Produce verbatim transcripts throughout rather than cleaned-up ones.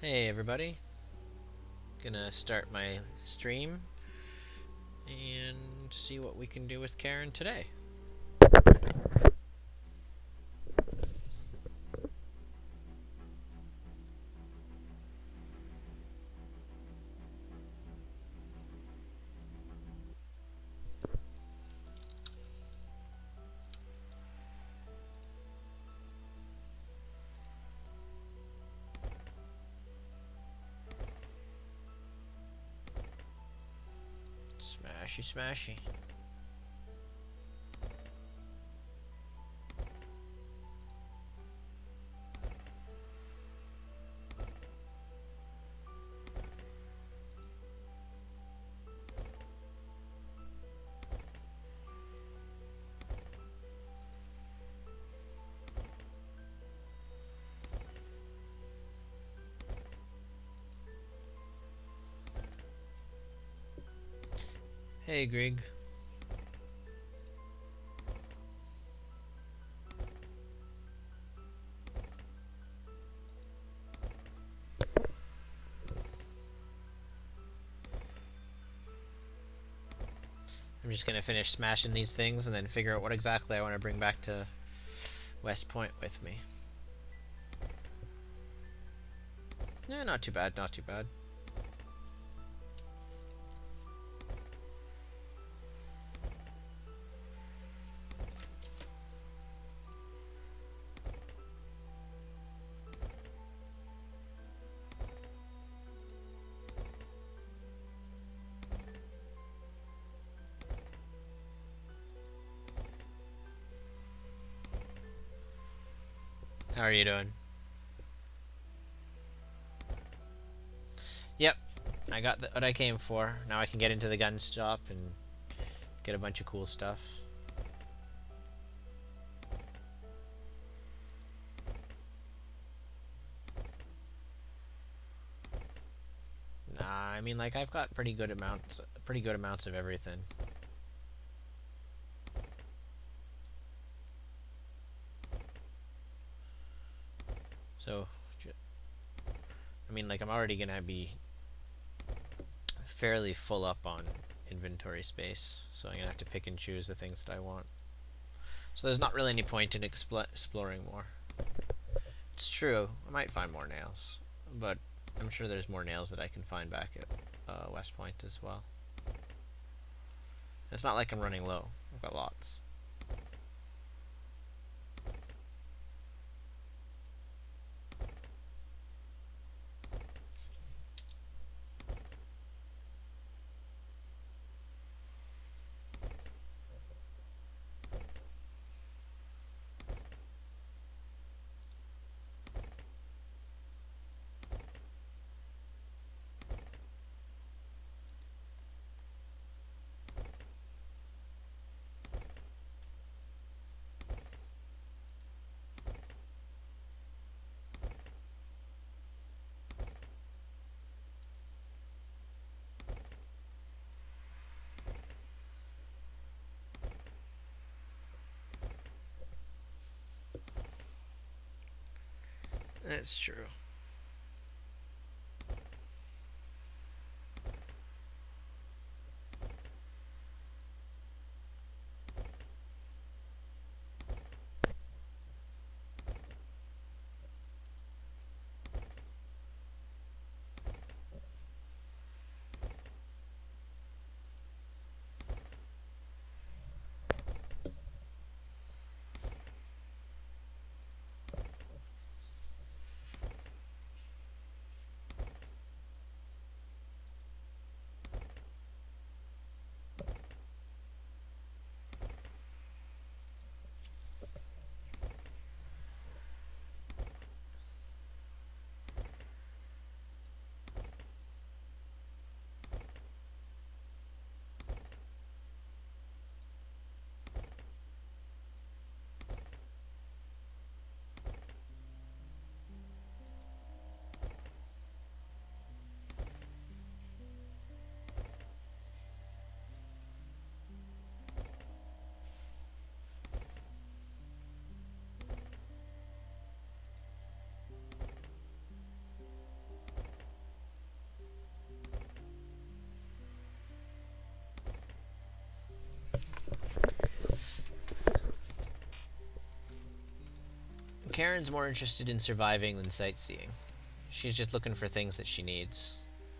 Hey everybody, gonna start my stream and see what we can do with Karen today. Smashy smashy. Hey Greg. I'm just gonna finish smashing these things and then figure out what exactly I want to bring back to West Point with me. Yeah, not too bad, not too bad. How are you doing? Yep, I got the, what I came for. Now I can get into the gun shop and get a bunch of cool stuff. Nah, I mean, like, I've got pretty good amounts, pretty good amounts of everything. So, I mean, like, I'm already gonna be fairly full up on inventory space, so I'm gonna have to pick and choose the things that I want. So there's not really any point in expl exploring more. It's true, I might find more nails, but I'm sure there's more nails that I can find back at uh, West Point as well. It's not like I'm running low. I've got lots. That's true. Karen's more interested in surviving than sightseeing. She's just looking for things that she needs.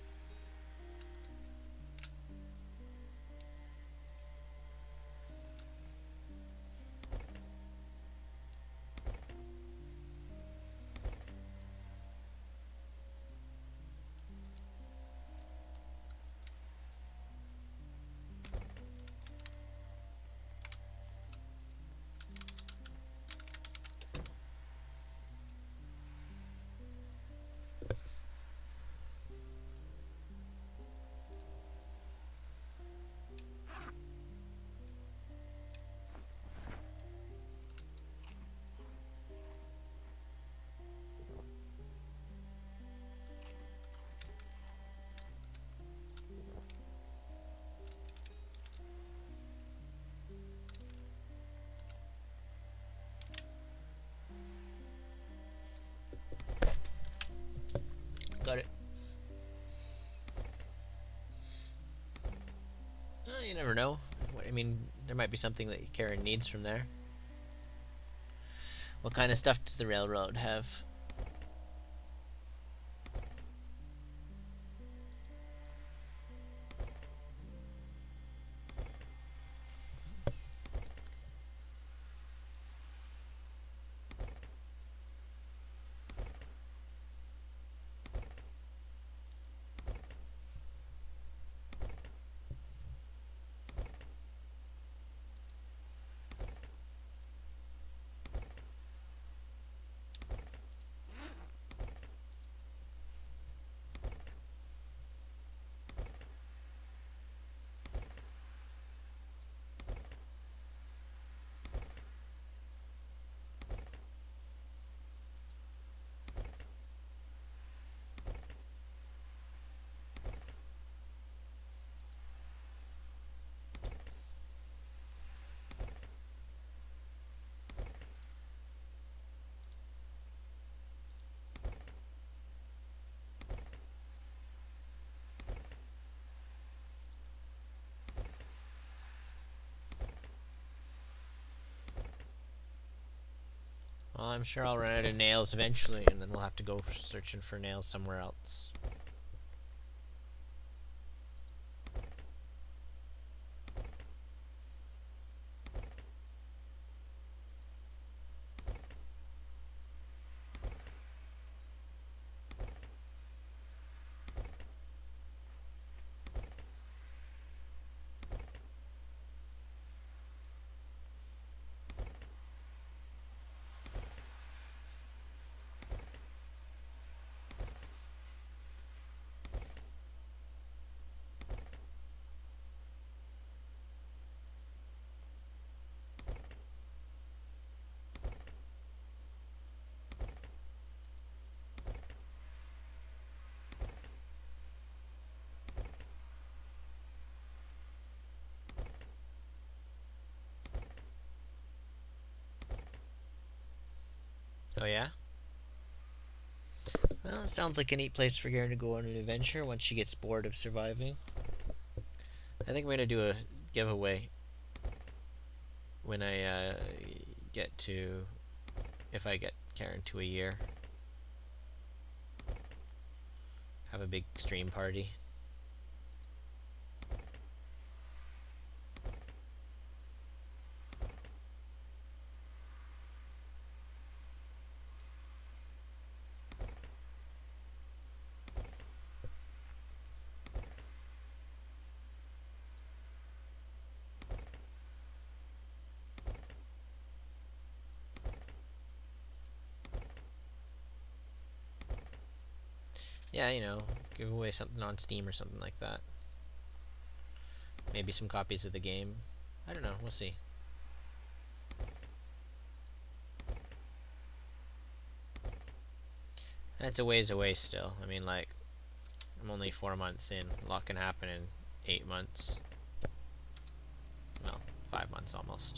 Got it. Well, you never know. I mean, there might be something that Karen needs from there. What kind of stuff does the railroad have? Well, I'm sure I'll run out of nails eventually, and then we'll have to go searching for nails somewhere else. Oh yeah? Well, it sounds like a neat place for Garen to go on an adventure once she gets bored of surviving. I think I'm gonna do a giveaway when I uh, get to, if I get Karen to a year. Have a big stream party. Yeah, you know, give away something on Steam or something like that. Maybe some copies of the game. I don't know, we'll see. That's a ways away still. I mean, like, I'm only four months in. A lot can happen in eight months. Well, five months almost.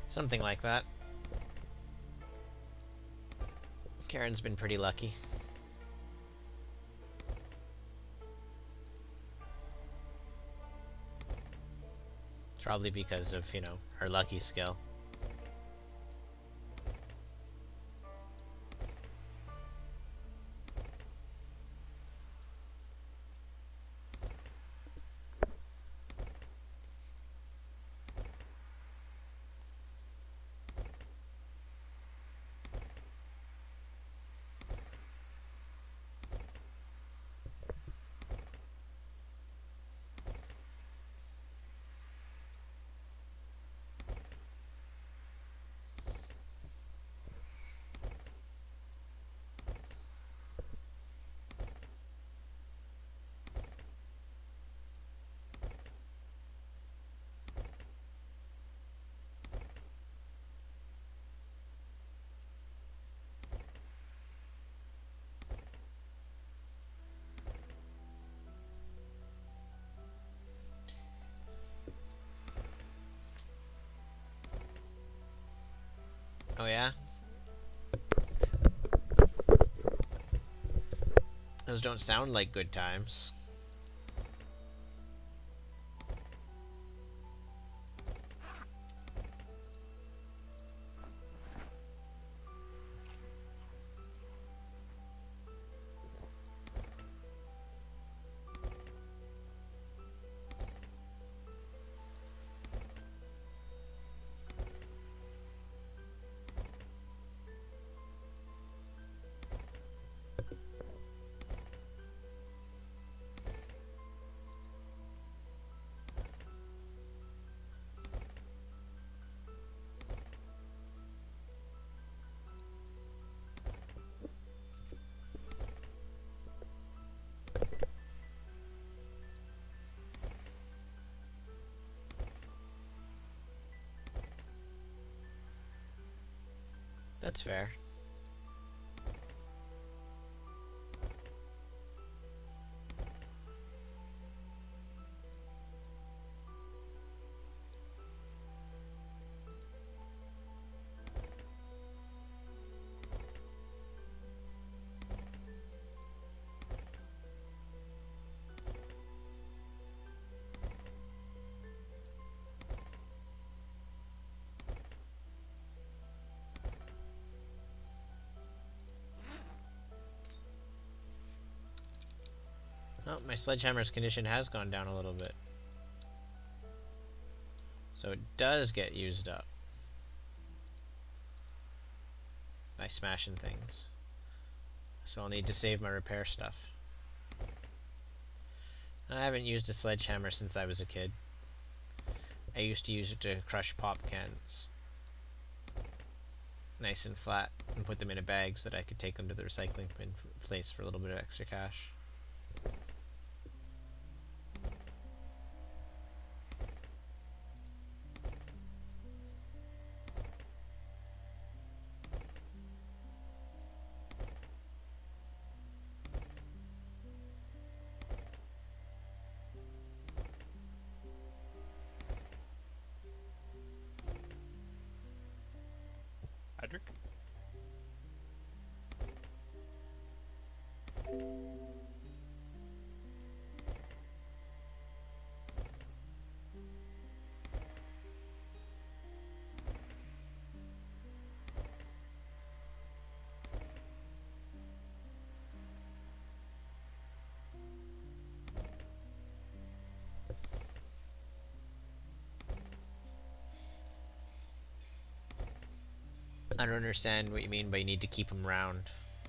Something like that. Karen's been pretty lucky. Probably because of, you know, her lucky skill. Oh yeah? Those don't sound like good times. That's fair. Oh, my sledgehammer's condition has gone down a little bit. So it does get used up by smashing things. So I'll need to save my repair stuff. I haven't used a sledgehammer since I was a kid. I used to use it to crush pop cans. Nice and flat, and put them in a bag so that I could take them to the recycling bin place for a little bit of extra cash. Adric? I don't understand what you mean by you need to keep them round.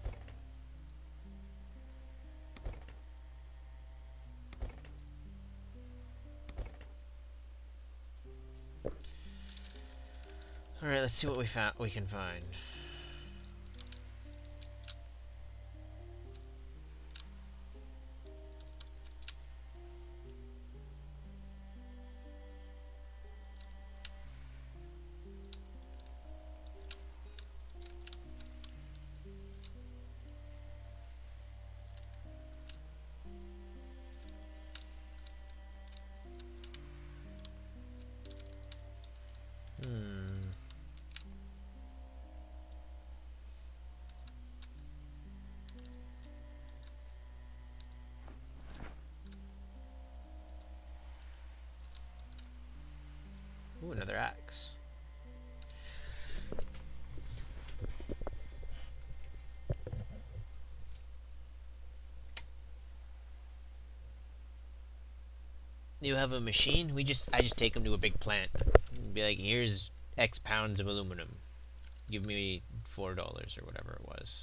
Alright, let's see what we found we can find. Hmm. tracks. You have a machine? We just I just take them to a big plant. And be like, here's X pounds of aluminum. Give me four dollars or whatever it was.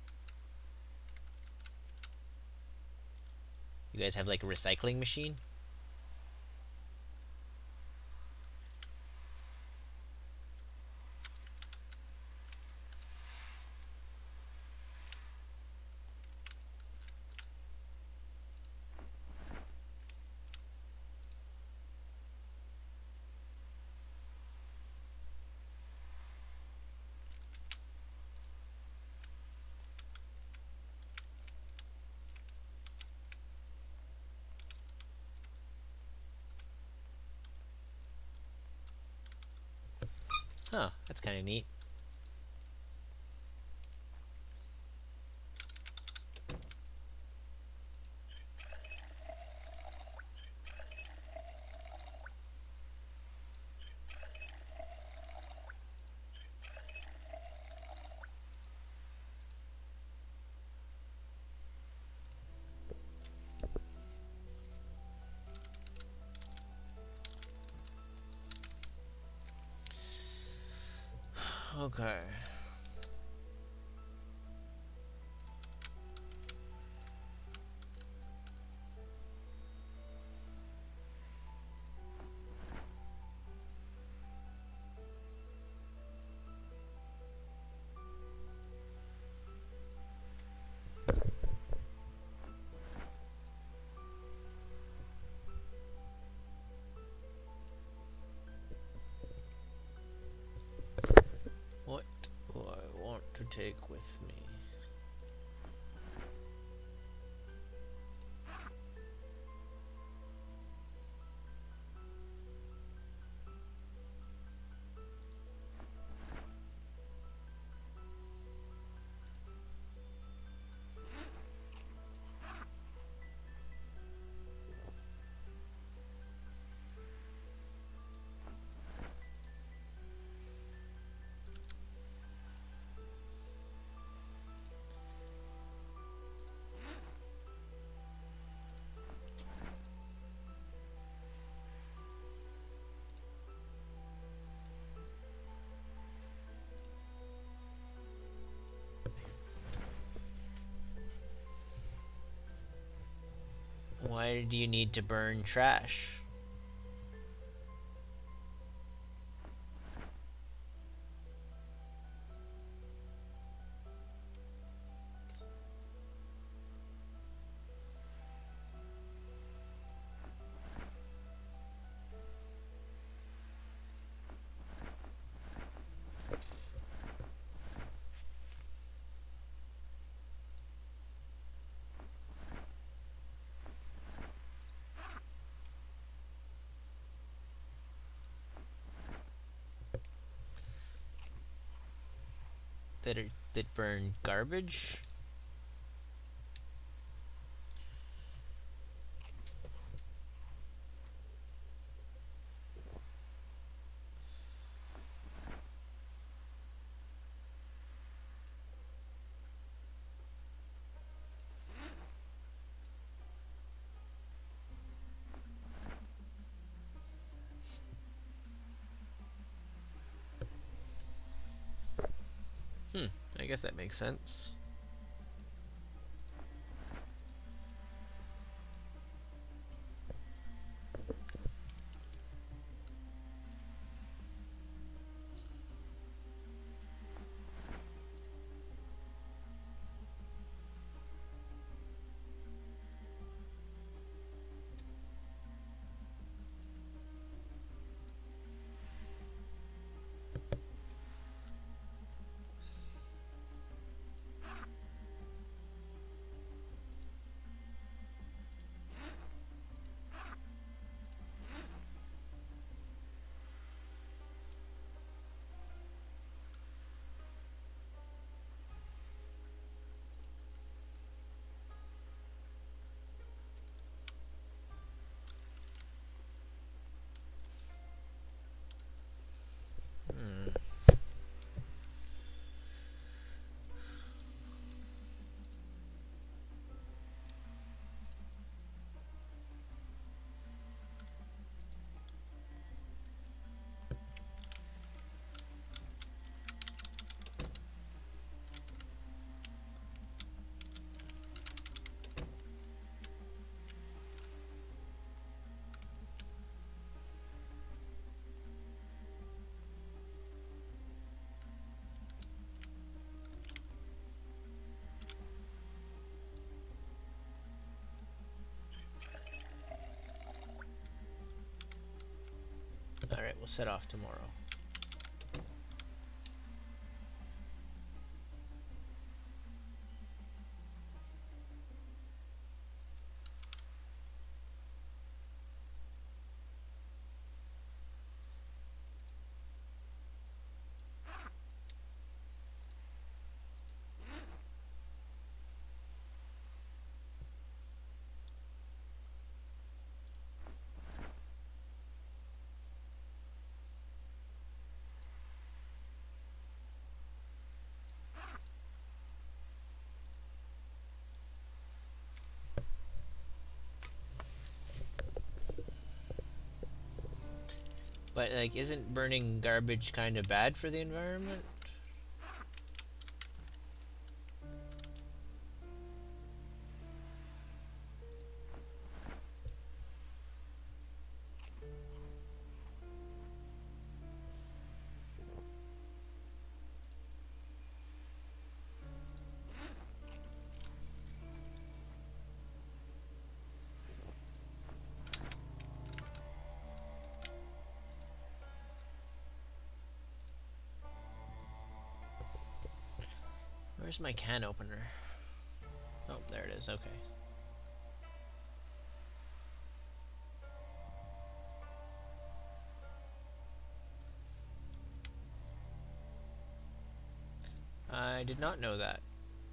You guys have like a recycling machine? Huh, that's kind of neat. Okay. What do I want to take with me? Why do you need to burn trash? That are that burn garbage? Hmm, I guess that makes sense. we'll set off tomorrow. But, like, isn't burning garbage kind of bad for the environment? Where's my can opener? Oh, there it is, okay. I did not know that.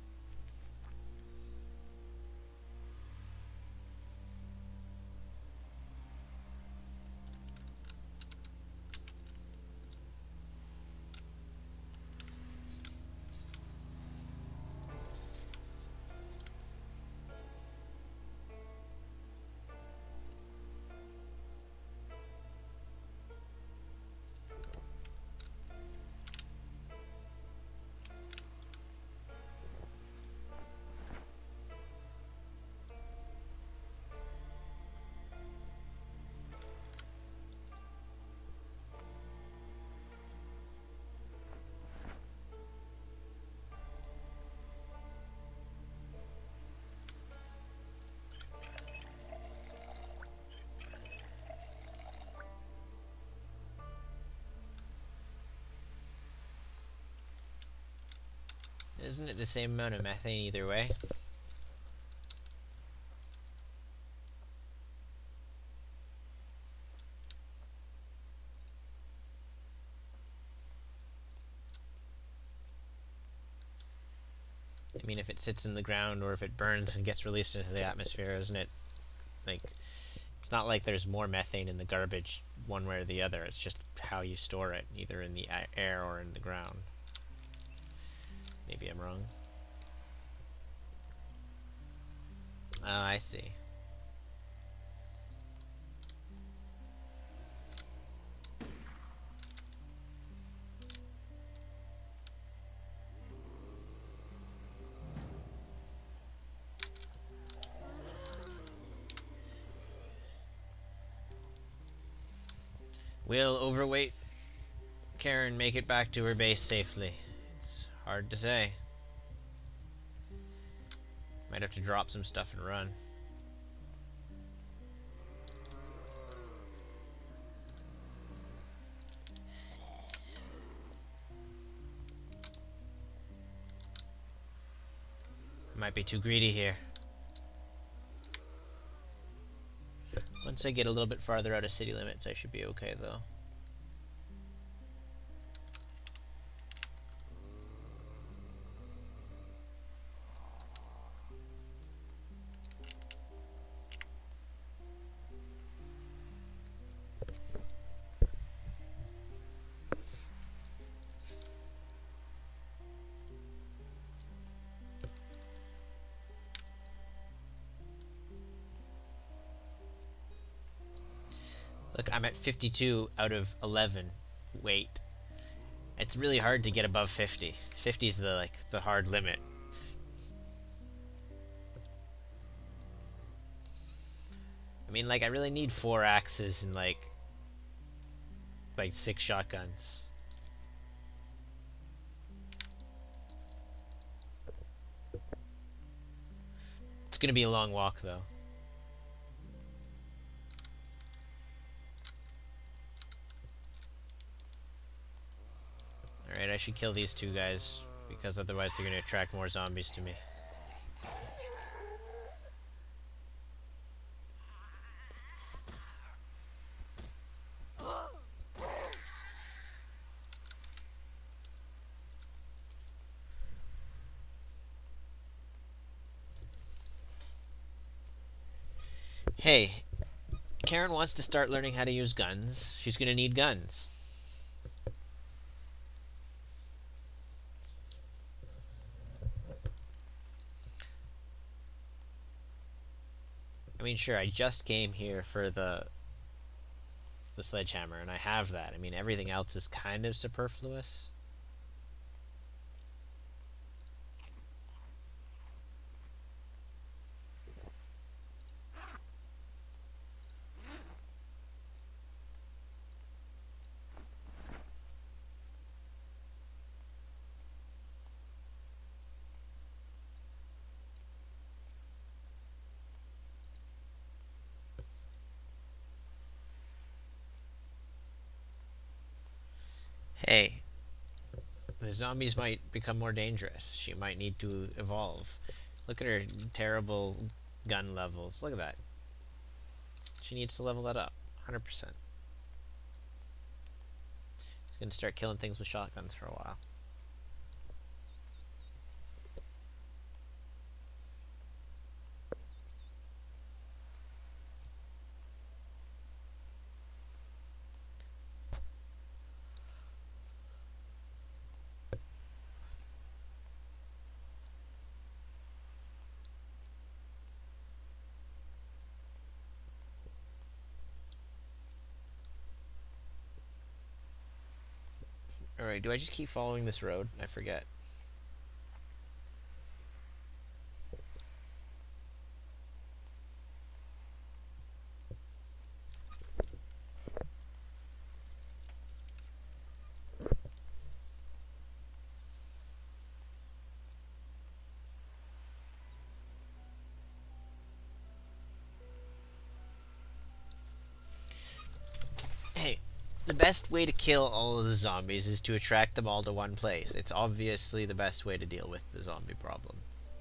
Isn't it the same amount of methane either way? I mean, if it sits in the ground or if it burns and gets released into the atmosphere, isn't it, like, it's not like there's more methane in the garbage one way or the other, it's just how you store it, either in the air or in the ground. Maybe I'm wrong. Oh, I see. Will overweight Karen make it back to her base safely? It's hard to say. Might have to drop some stuff and run. Might be too greedy here. Once I get a little bit farther out of city limits, I should be okay, though. Look, I'm at fifty-two out of eleven weight. It's really hard to get above fifty. fifty is the like the hard limit. I mean, like, I really need four axes and like like six shotguns. It's gonna be a long walk, though. I should kill these two guys, because otherwise they're going to attract more zombies to me. Hey, Karen wants to start learning how to use guns. She's going to need guns. I mean, sure, I just came here for the the sledgehammer, and I have that. I mean, everything else is kind of superfluous. Hey, the zombies might become more dangerous. She might need to evolve. Look at her terrible gun levels. Look at that. She needs to level that up. one hundred percent. She's going to start killing things with shotguns for a while. Alright, do I just keep following this road? I forget. Hey, the best way to kill all of the zombies is to attract them all to one place. It's obviously the best way to deal with the zombie problem.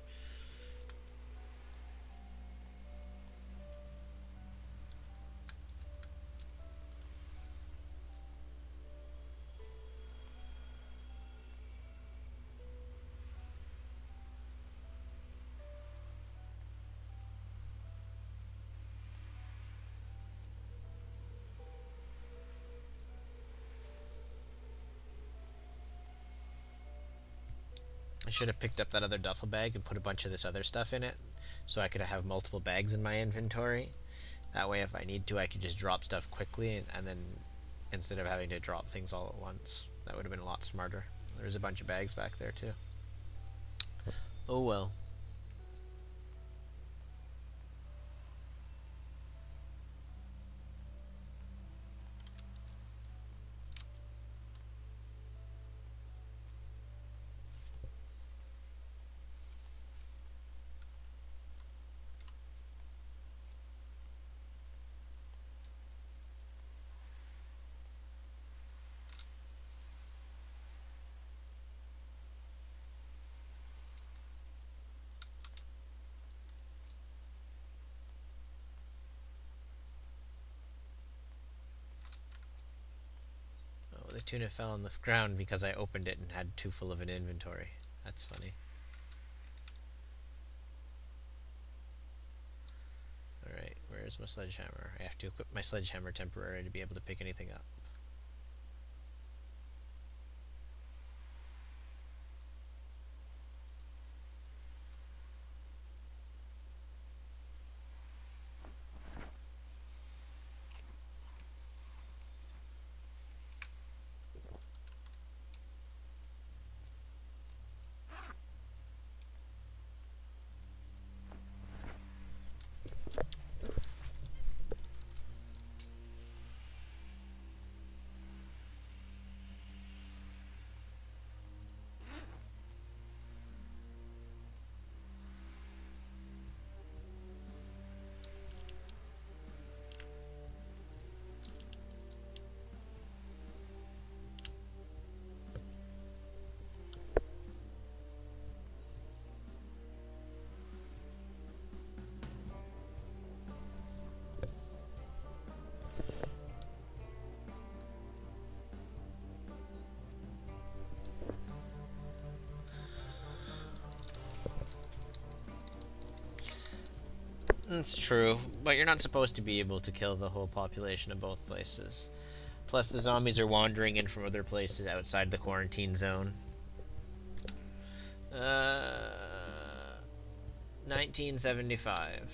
I should have picked up that other duffel bag and put a bunch of this other stuff in it, so I could have multiple bags in my inventory. That way, if I need to, I could just drop stuff quickly, and, and then instead of having to drop things all at once. That would have been a lot smarter. There's a bunch of bags back there too. Oh well. The tuna fell on the ground because I opened it and had too full of an inventory. That's funny. Alright, where's my sledgehammer? I have to equip my sledgehammer temporarily to be able to pick anything up. That's true, but you're not supposed to be able to kill the whole population of both places. Plus, the zombies are wandering in from other places outside the quarantine zone. Uh, nineteen seventy-five.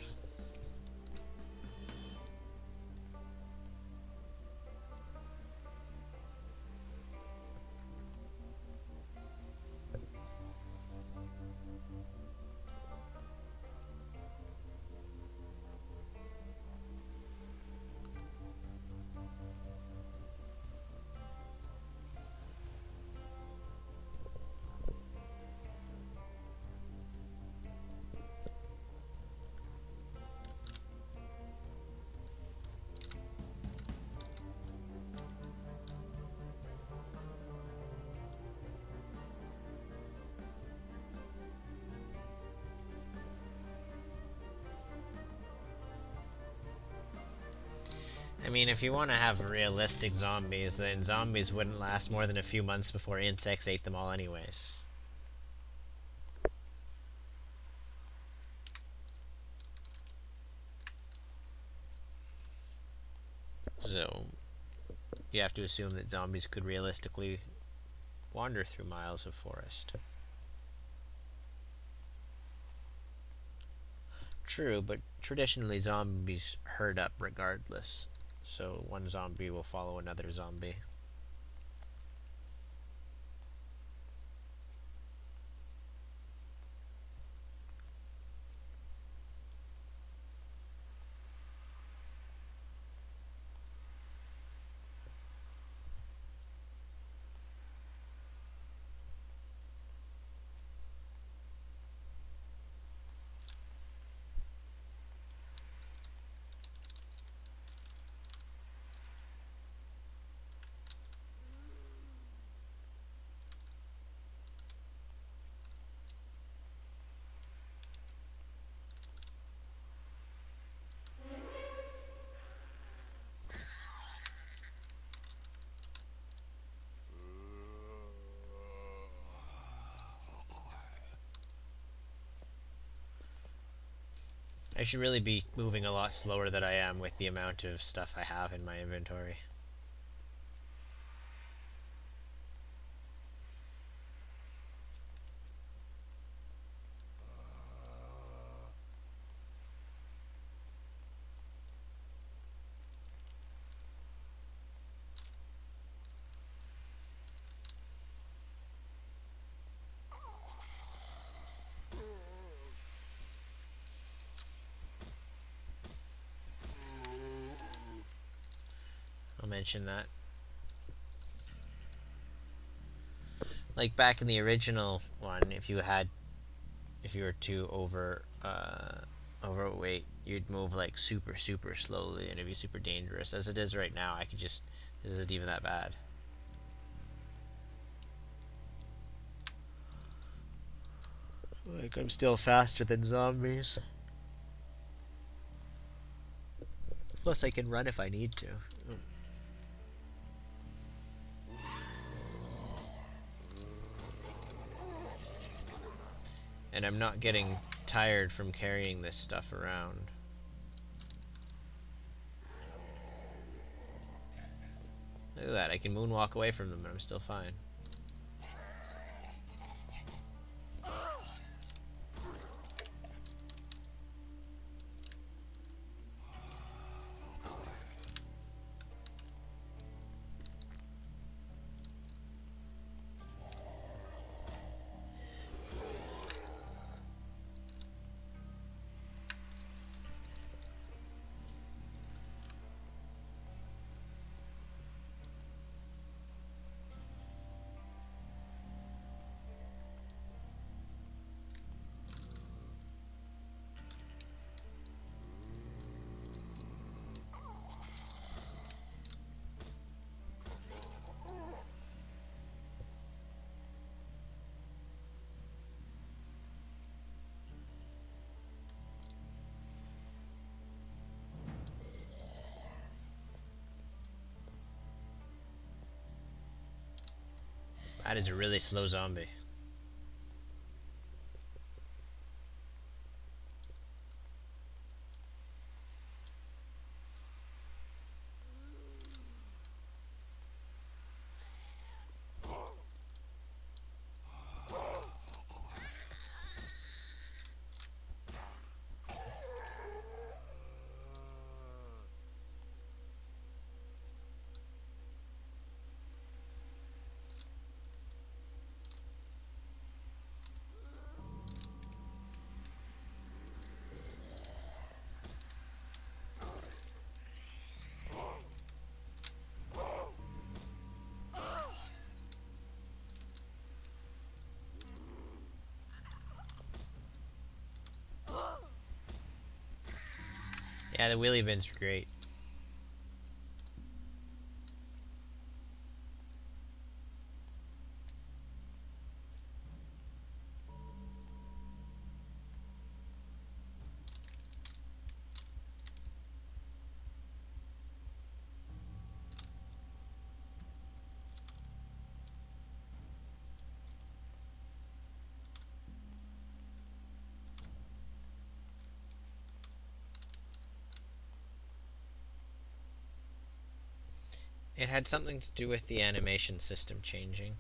I mean, if you want to have realistic zombies, then zombies wouldn't last more than a few months before insects ate them all anyways. So, you have to assume that zombies could realistically wander through miles of forest. True, but traditionally zombies herd up regardless. So one zombie will follow another zombie. I should really be moving a lot slower than I am with the amount of stuff I have in my inventory. I'll mention that. Like back in the original one, if you had, if you were too over, uh, overweight, you'd move like super, super slowly, and it'd be super dangerous. As it is right now, I could just, this isn't even that bad. Like, I'm still faster than zombies. Plus, I can run if I need to. And I'm not getting tired from carrying this stuff around. Look at that, I can moonwalk away from them and I'm still fine. That is a really slow zombie. Yeah, the wheelie bins are great. It had something to do with the animation system changing.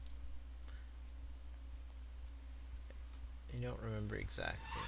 I don't remember exactly.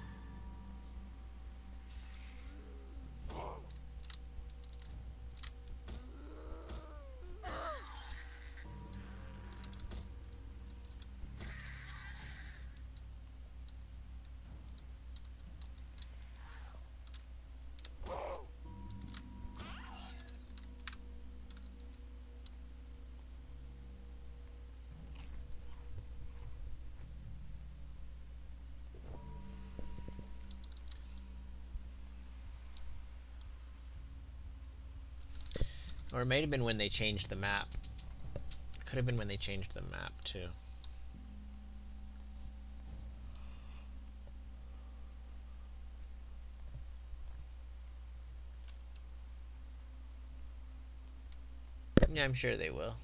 Or it might have been when they changed the map. Could have been when they changed the map too. Yeah, I'm sure they will.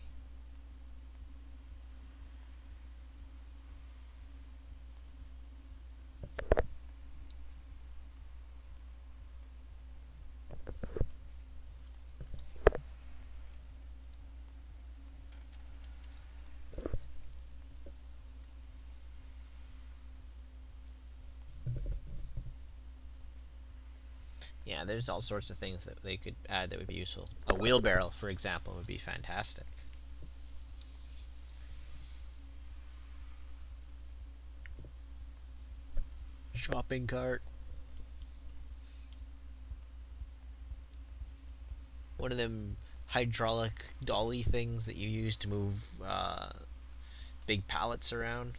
Yeah, there's all sorts of things that they could add that would be useful. A wheelbarrow, for example, would be fantastic. Shopping cart. One of them hydraulic dolly things that you use to move uh, big pallets around.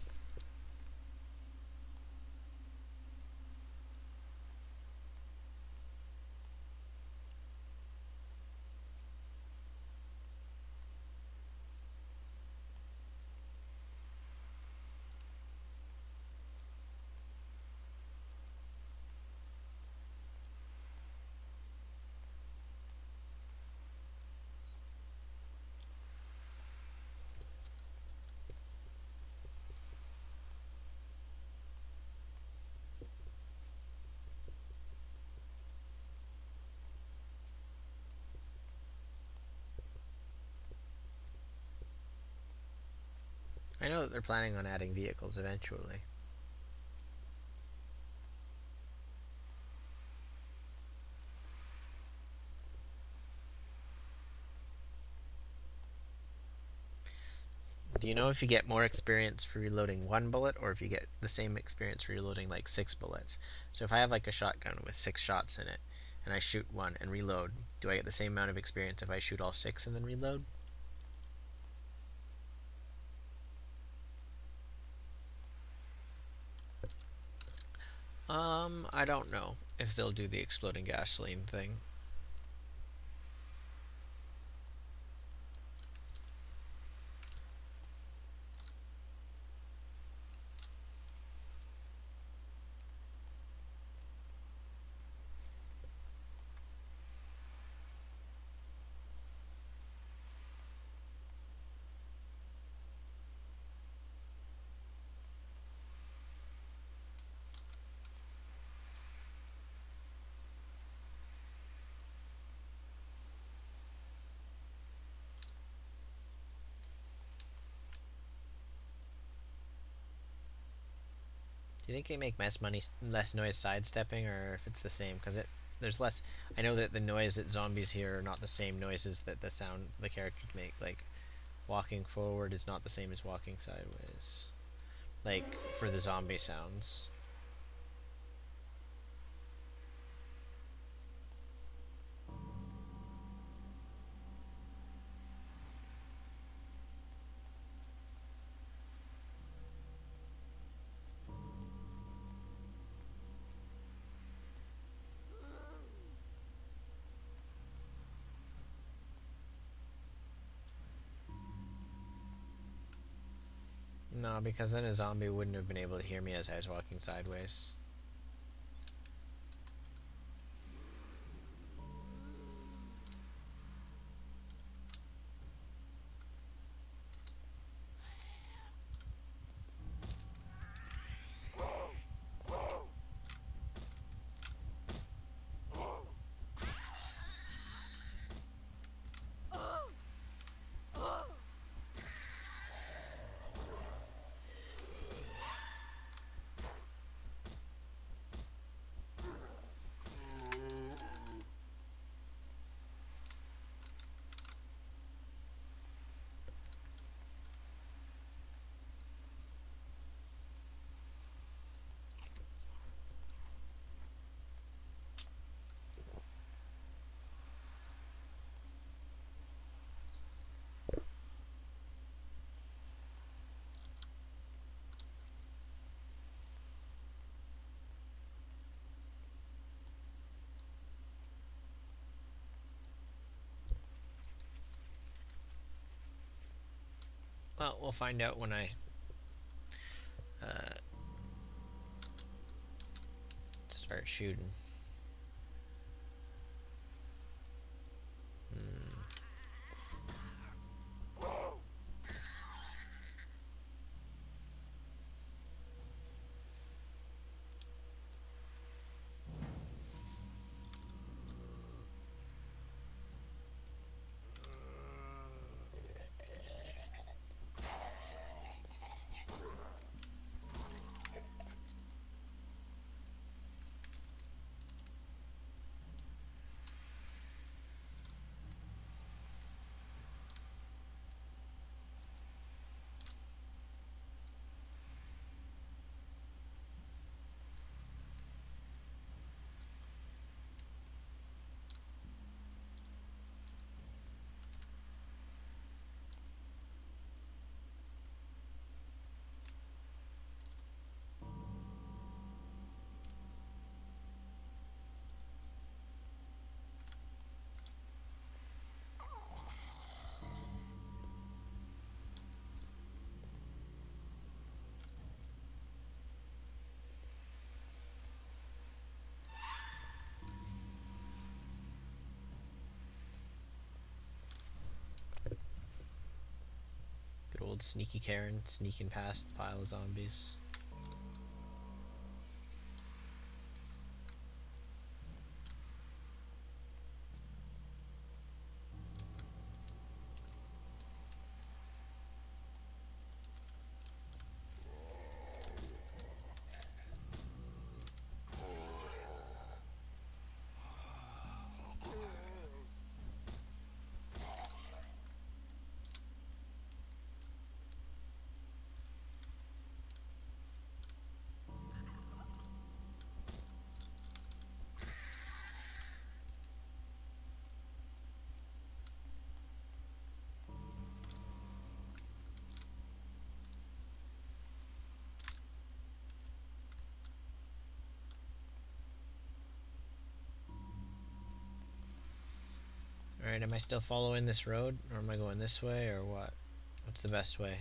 I know that they're planning on adding vehicles eventually. Do you know if you get more experience for reloading one bullet or if you get the same experience for reloading like six bullets? So if I have like a shotgun with six shots in it and I shoot one and reload, do I get the same amount of experience if I shoot all six and then reload? Um, I don't know if they'll do the exploding gasoline thing. Do you think they make less money, less noise sidestepping, or if it's the same? Because it there's less. I know that the noise that zombies hear are not the same noises that the sound the characters make. Like walking forward is not the same as walking sideways. Like for the zombie sounds. No, because then a zombie wouldn't have been able to hear me as I was walking sideways. Well, we'll find out when I uh, start shooting. Hmm. Good old sneaky Karen sneaking past the pile of zombies. Alright, am I still following this road? Or am I going this way, or what? What's the best way?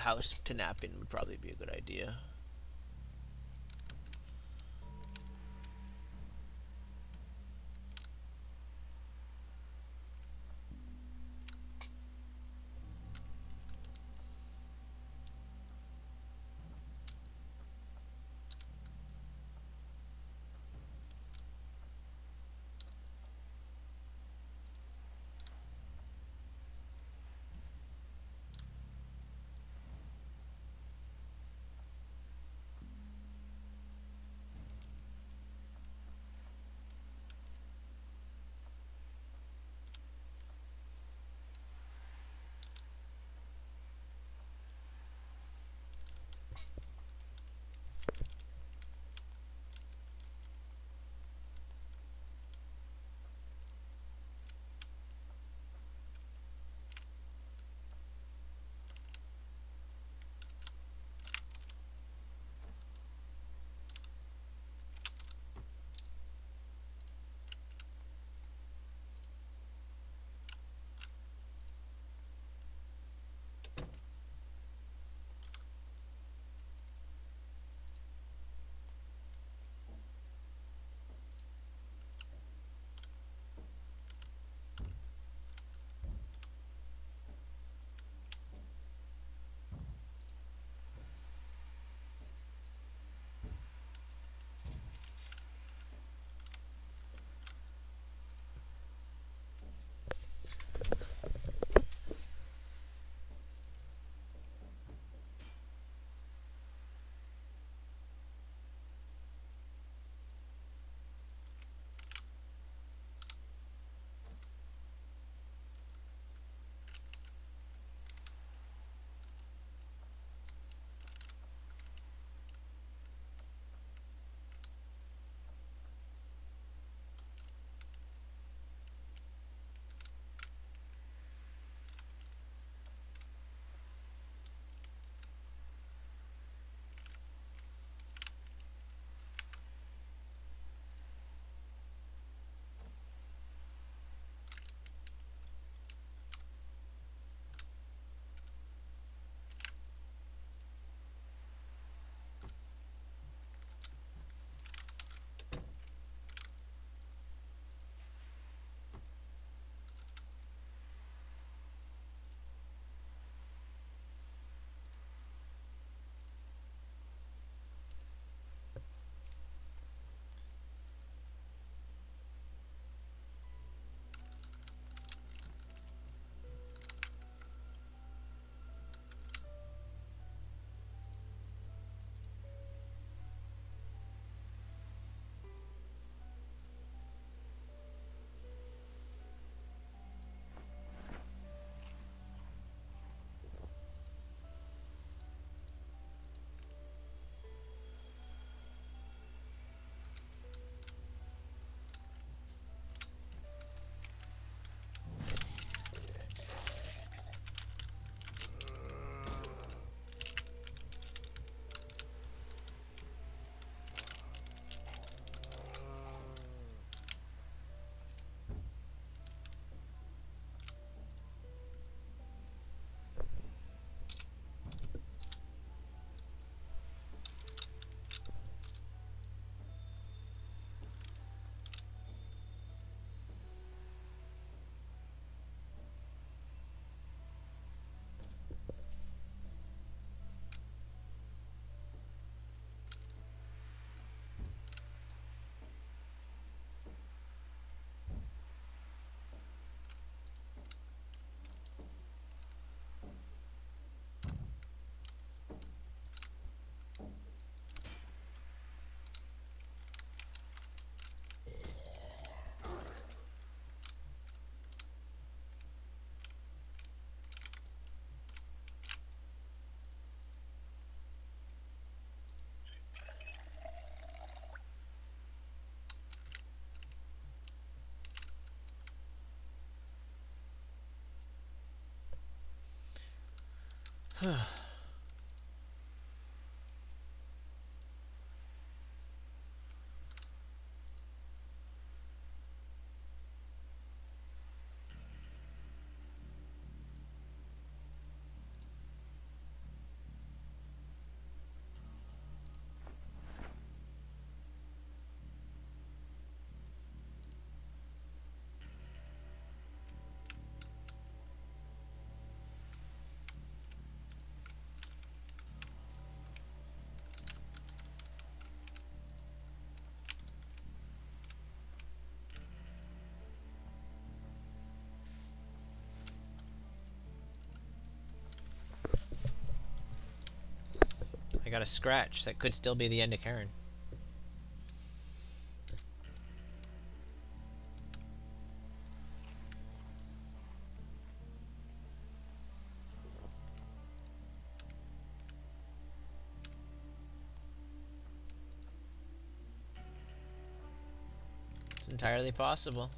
house to nap in would probably be a good idea. got a scratch. That could still be the end of Karen. It's entirely possible.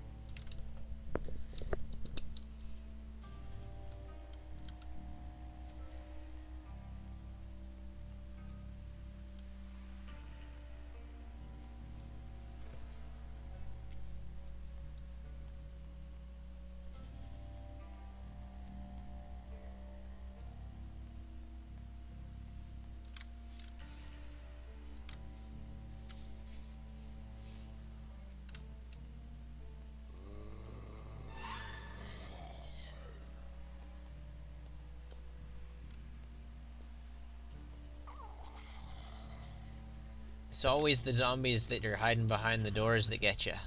It's always the zombies that are hiding behind the doors that get you.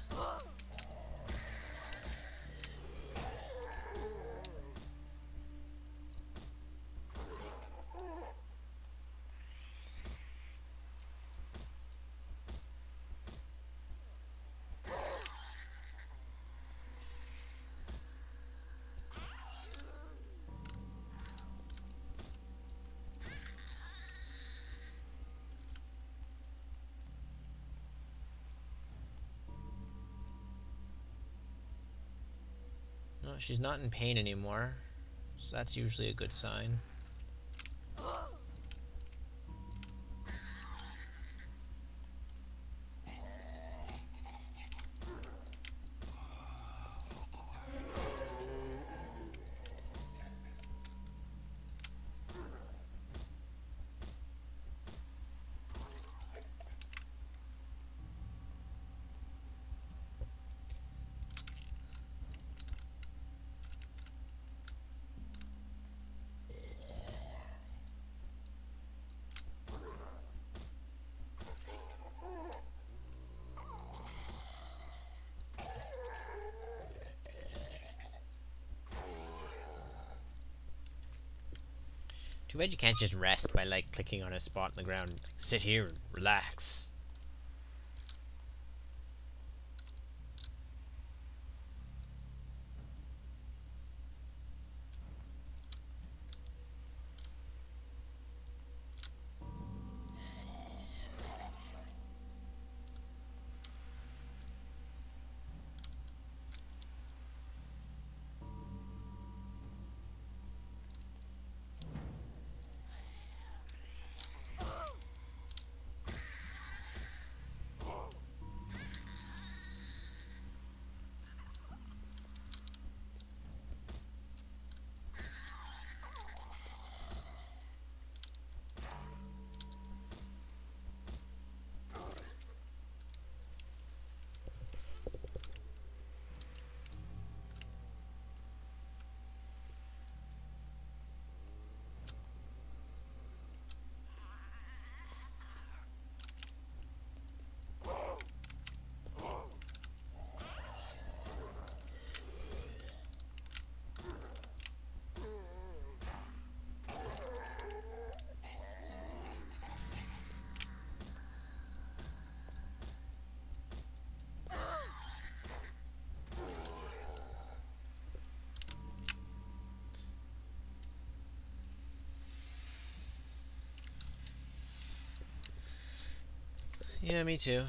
No, she's not in pain anymore, so that's usually a good sign. Too bad you can't just rest by, like, clicking on a spot on the ground. Like, sit here and relax. Yeah, me too.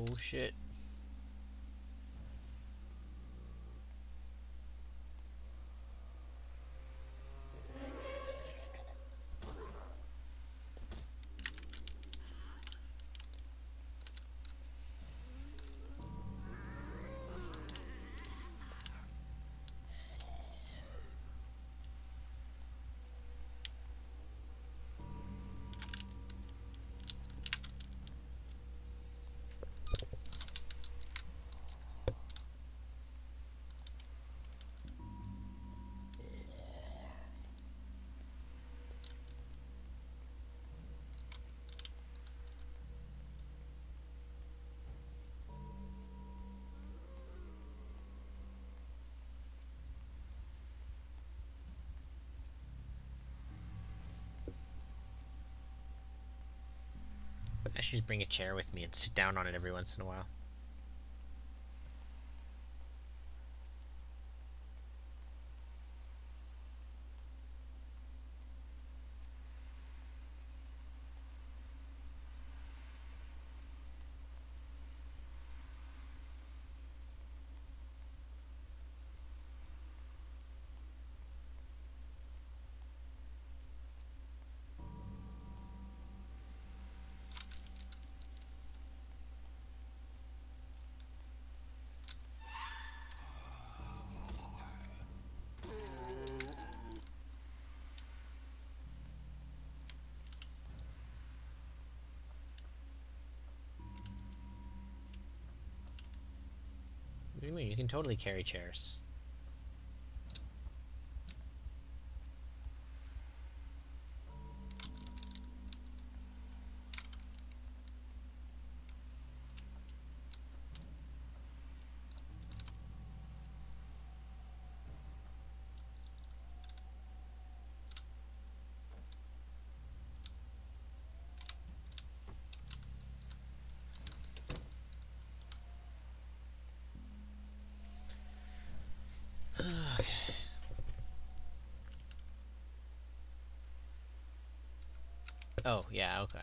Oh shit. I should just bring a chair with me and sit down on it every once in a while. What do you mean? You can totally carry chairs. Okay. Oh, yeah, okay.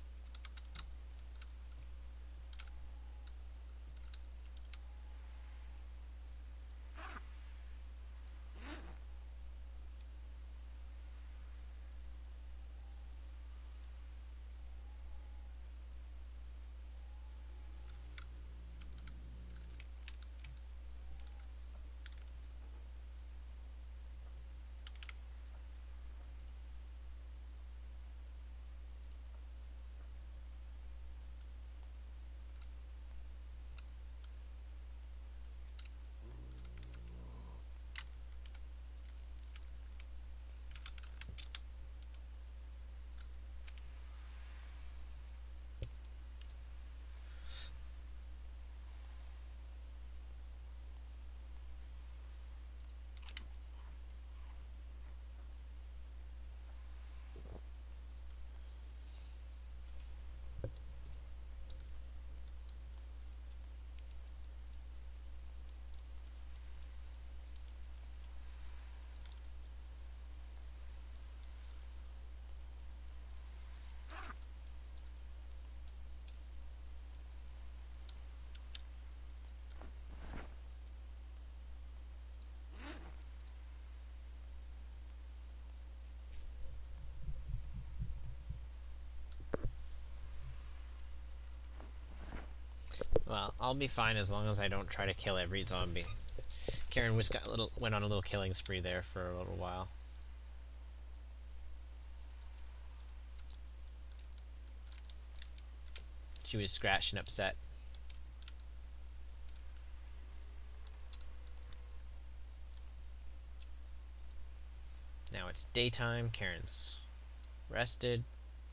Well, I'll be fine as long as I don't try to kill every zombie. Karen was got a little went on a little killing spree there for a little while. She was scratched and upset. Now it's daytime. Karen's rested.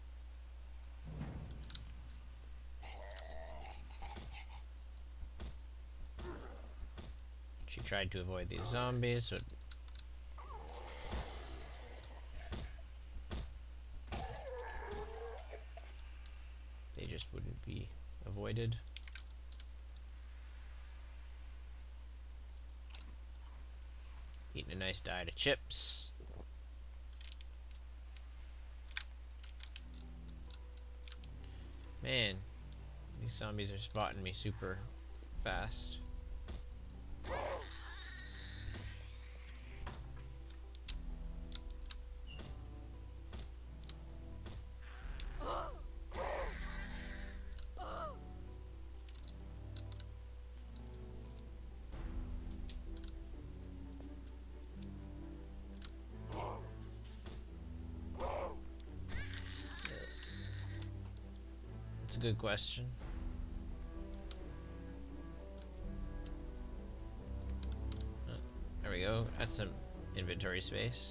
She tried to avoid these zombies, but they just wouldn't be avoided. Eating a nice diet of chips. Man, These zombies are spotting me super fast. That's a good question. Uh, there we go. That's some inventory space.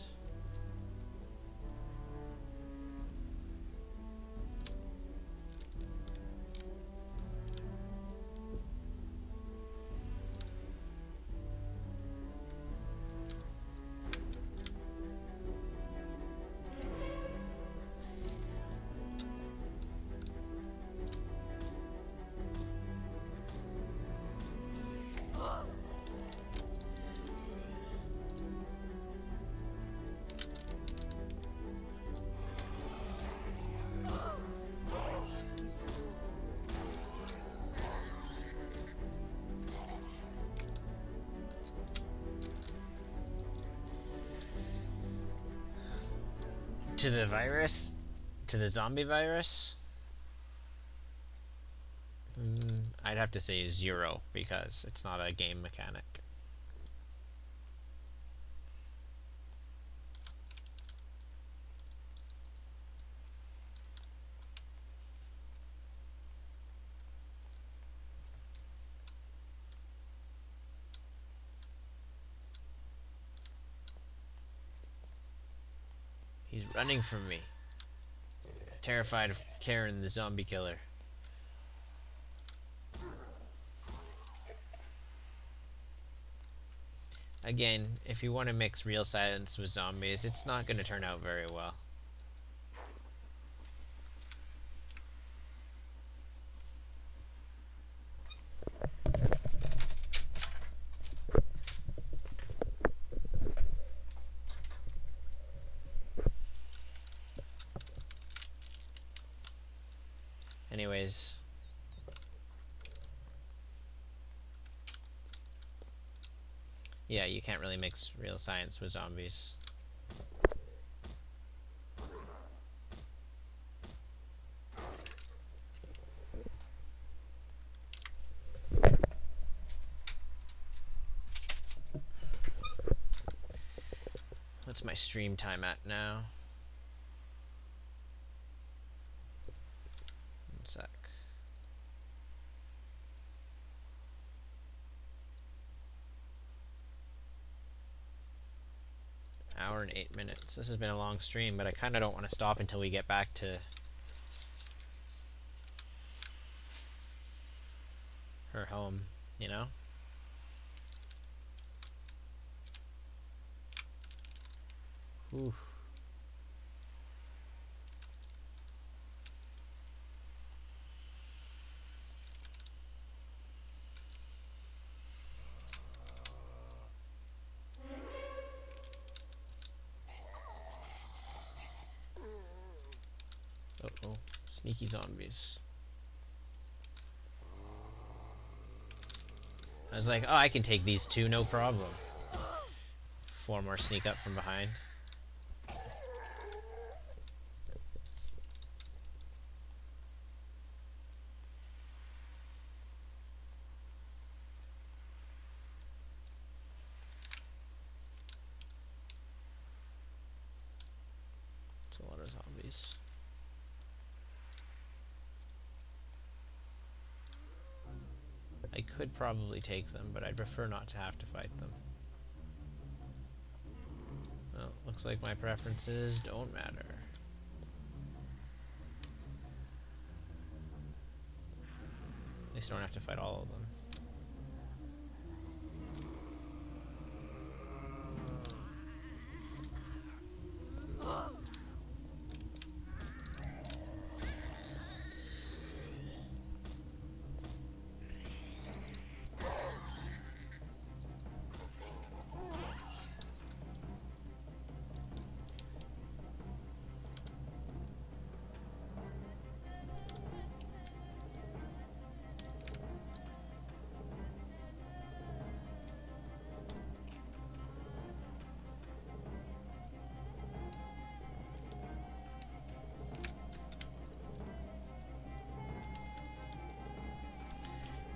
To the virus? To the zombie virus? Mm, I'd have to say zero, because it's not a game mechanic. He's running from me. Terrified of Karen, the zombie killer. Again, if you want to mix real silence with zombies, it's not going to turn out very well. Anyways, yeah, you can't really mix real science with zombies. What's my stream time at now? One sec. Hour and eight minutes. This has been a long stream, but I kind of don't want to stop until we get back to her home, you know? Ooh. Uh-oh. Sneaky zombies. I was like, oh, I can take these two, no problem. Four more sneak up from behind. It's a lot of zombies. I could probably take them, but I'd prefer not to have to fight them. Well, looks like my preferences don't matter. At least I don't have to fight all of them.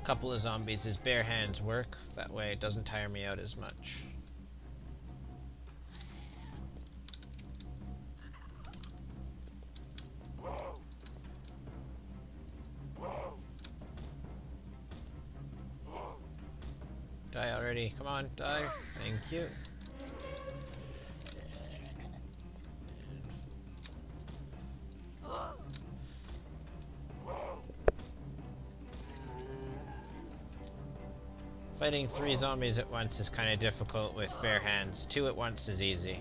couple of zombies is bare hands work. That way it doesn't tire me out as much. Die already. Come on, die. Thank you. Fighting three zombies at once is kind of difficult with bare hands. Two at once is easy.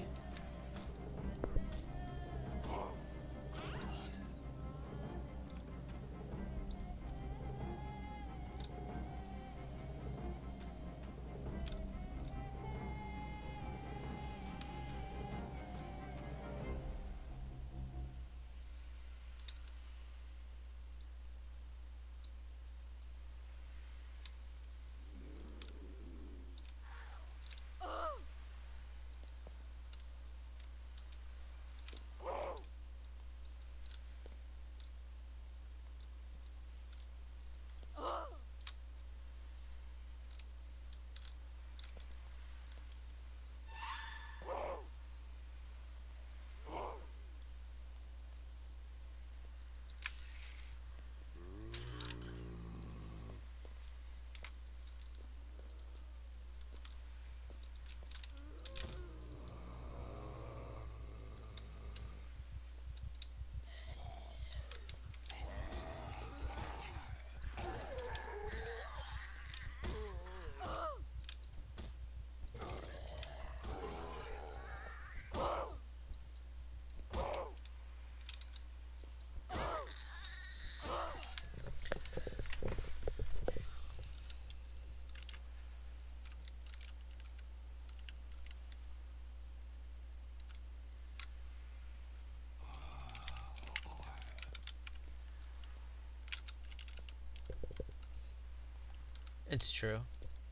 It's true.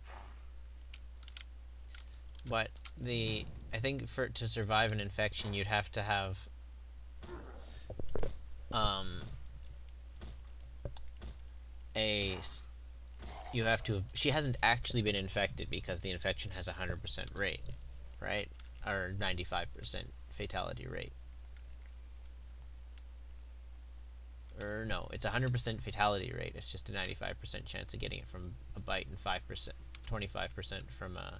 But the I think for to survive an infection you'd have to have um a you have to have, she hasn't actually been infected because the infection has a hundred percent rate, right? Or ninety-five percent fatality rate. Or no, it's a hundred percent fatality rate. It's just a ninety-five percent chance of getting it from a bite and five percent, twenty-five percent from a.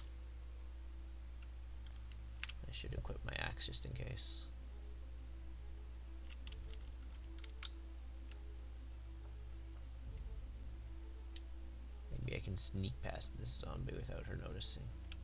I should equip my axe just in case. Maybe I can sneak past this zombie without her noticing.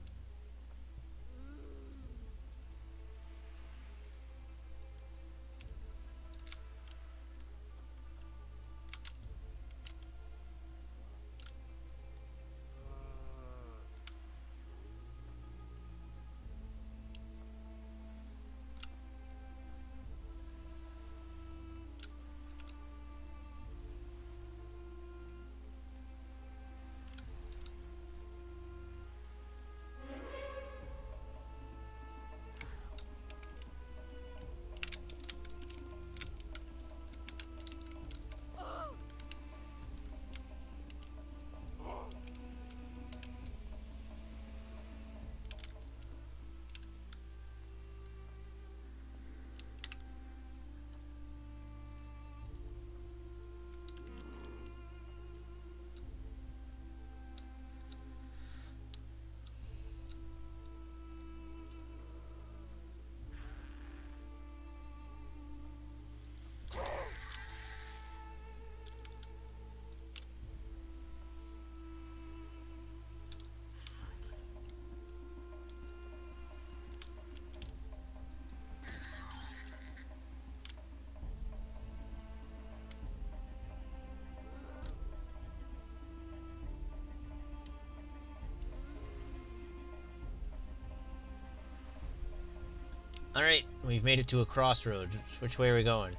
Alright, we've made it to a crossroad. Which way are we going?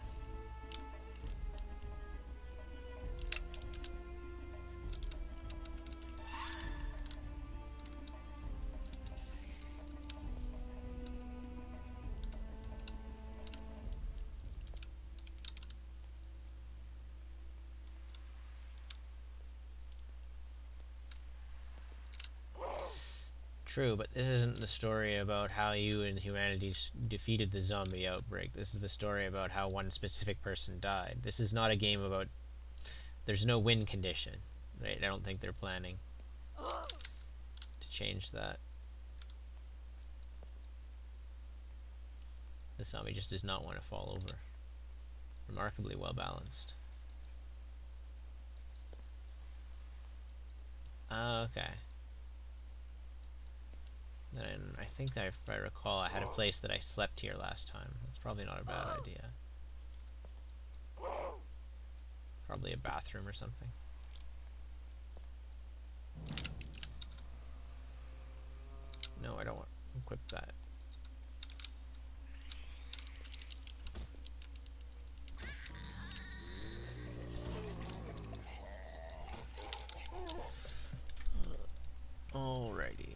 True, but this isn't the story about how you and humanity s- defeated the zombie outbreak. This is the story about how one specific person died. This is not a game about... There's no win condition, right? I don't think they're planning to change that. The zombie just does not want to fall over. Remarkably well balanced. Uh, okay. Then I think that if I recall, I had a place that I slept here last time. That's probably not a bad idea. Probably a bathroom or something. No, I don't want to equip that. Alrighty.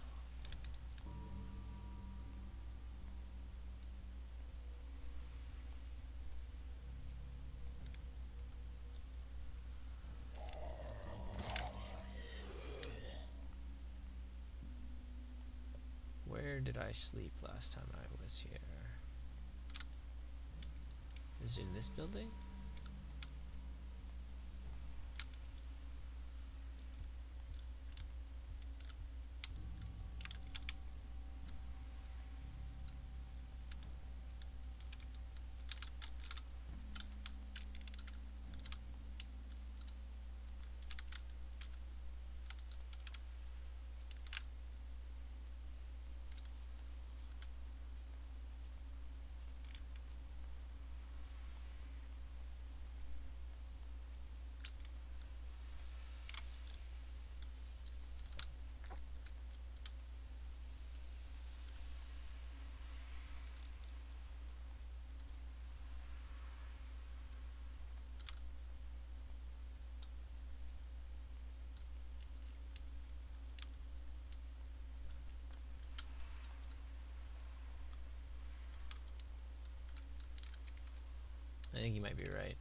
Where did I sleep last time I was here? Is it in this building? I think you might be right.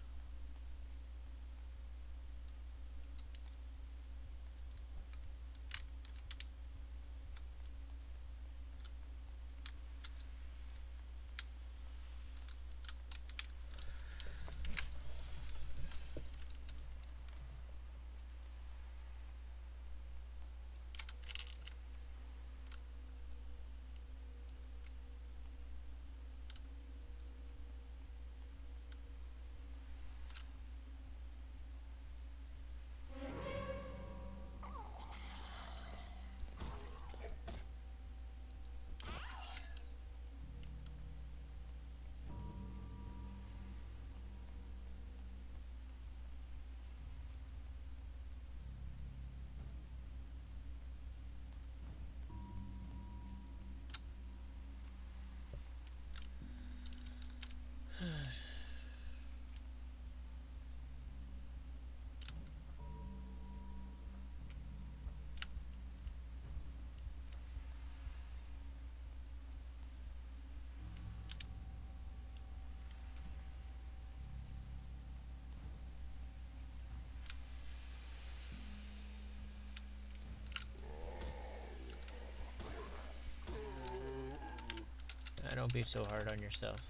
Uh, don't be so hard on yourself.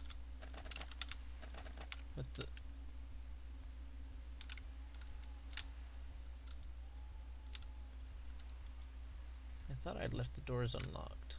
What the... I thought I'd left the doors unlocked.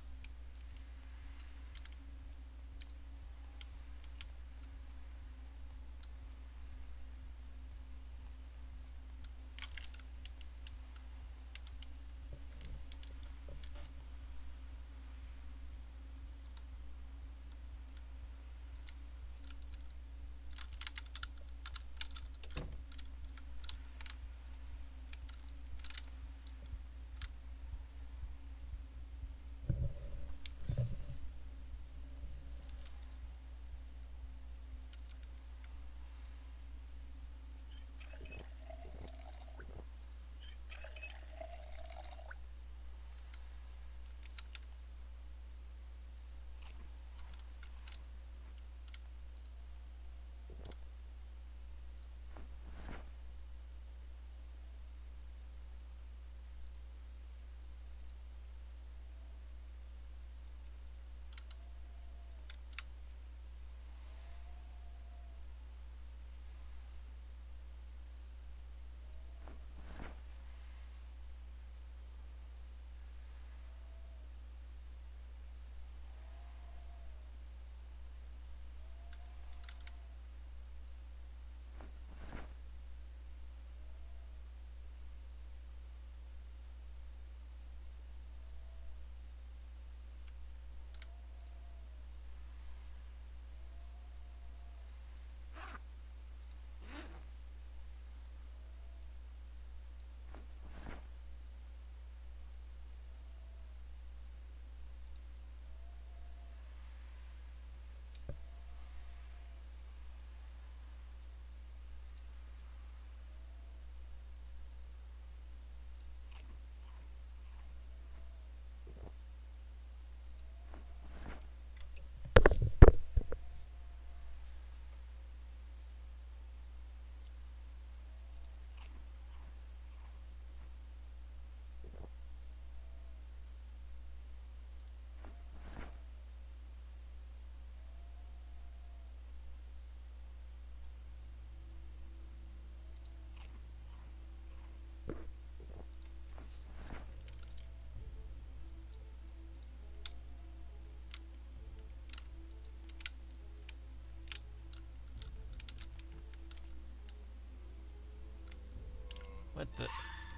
What the?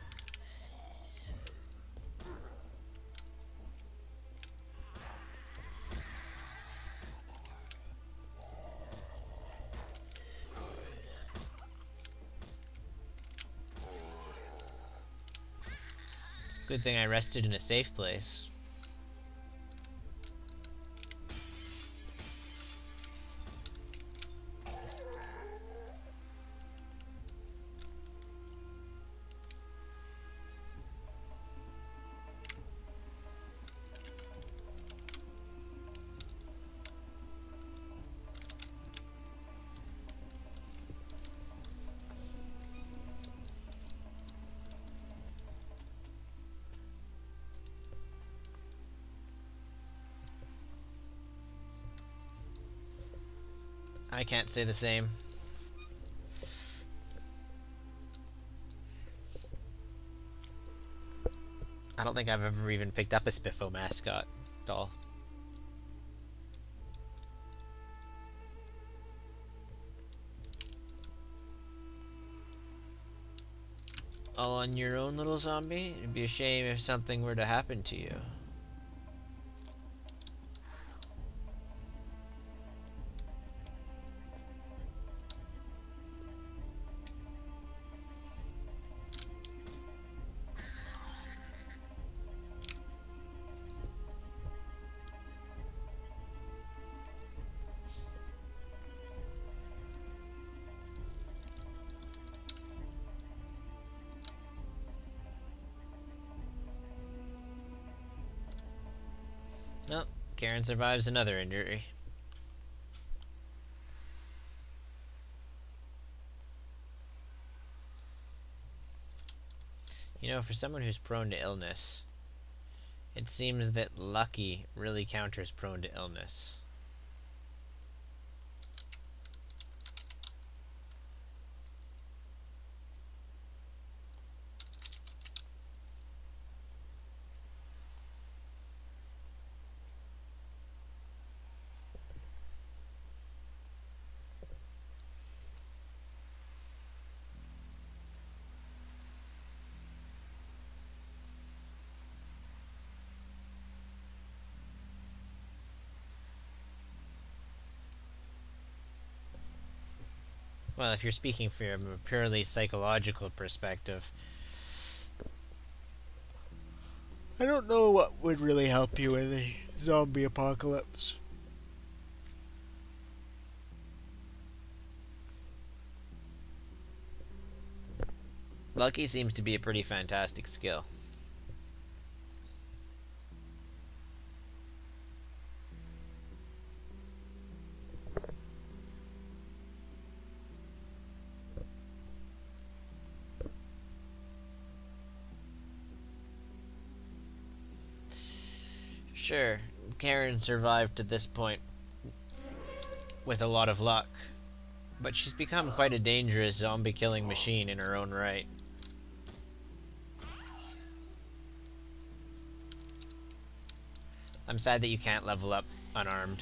Good thing I rested in a safe place. I can't say the same. I don't think I've ever even picked up a Spiffo mascot doll. All on your own, little zombie? It'd be a shame if something were to happen to you. Nope, Karen survives another injury. You know, for someone who's prone to illness, it seems that lucky really counters prone to illness. Well, if you're speaking from a purely psychological perspective, I don't know what would really help you in the zombie apocalypse. Lucky seems to be a pretty fantastic skill. Sure, Karen survived to this point with a lot of luck, but she's become quite a dangerous zombie-killing machine in her own right. I'm sad that you can't level up unarmed.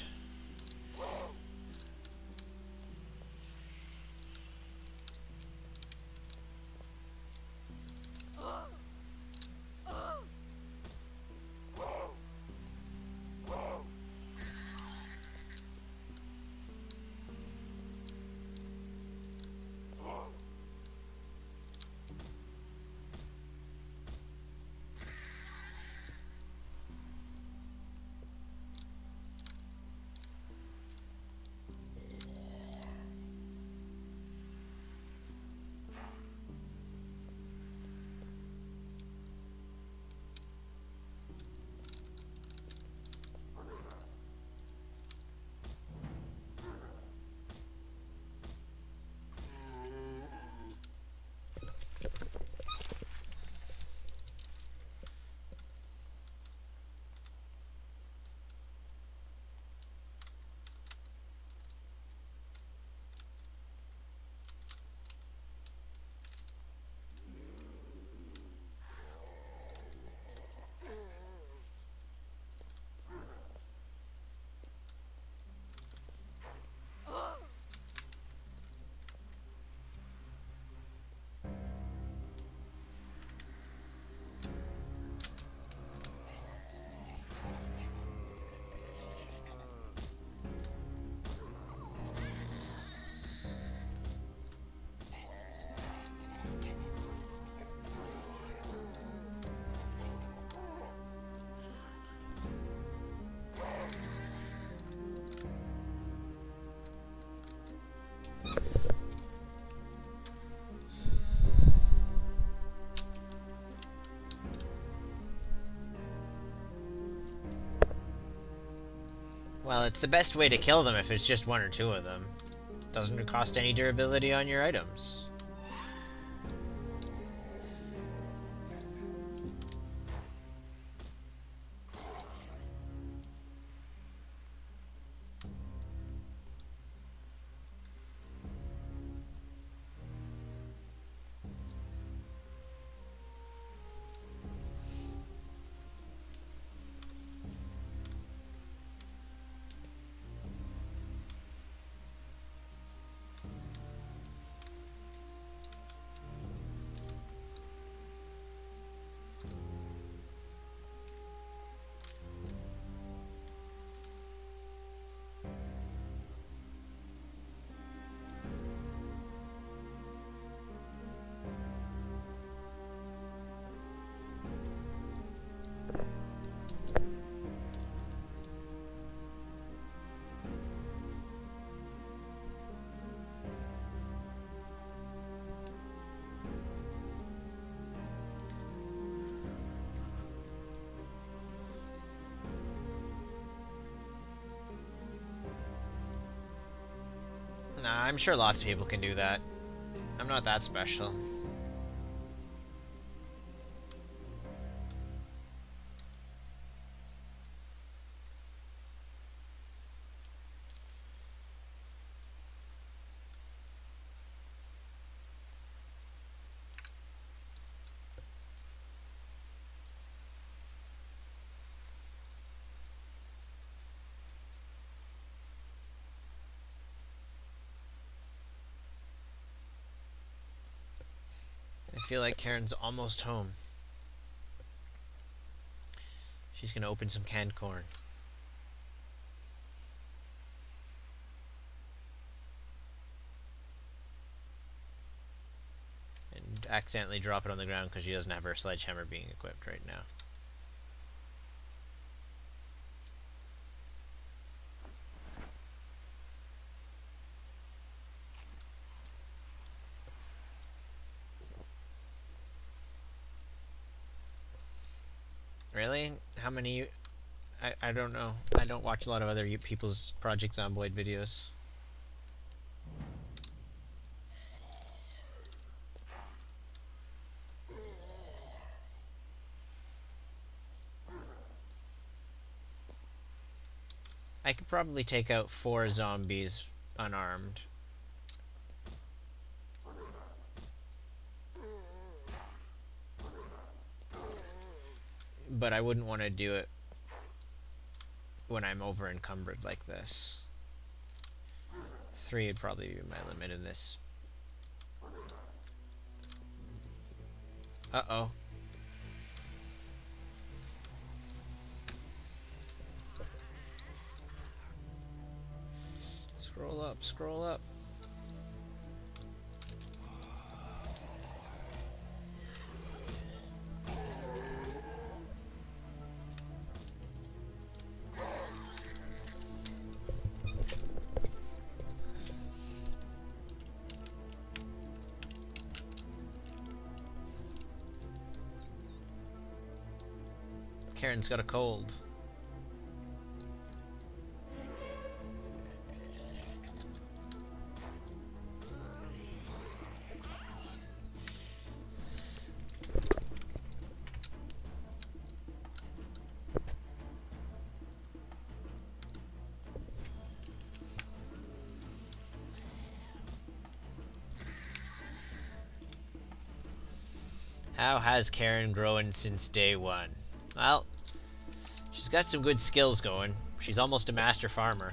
Well, it's the best way to kill them if it's just one or two of them. Doesn't cost any durability on your items. Nah, I'm sure lots of people can do that. I'm not that special. I feel like Karen's almost home. She's gonna open some canned corn. And accidentally drop it on the ground because she doesn't have her sledgehammer being equipped right now. Really? How many? I, I don't know. I don't watch a lot of other people's Project Zomboid videos. I could probably take out four zombies unarmed. But I wouldn't want to do it when I'm over encumbered like this. Three would probably be my limit in this. Uh-oh. Scroll up, scroll up. Karen's got a cold. How has Karen grown since day one? Well, she's got some good skills going. She's almost a master farmer.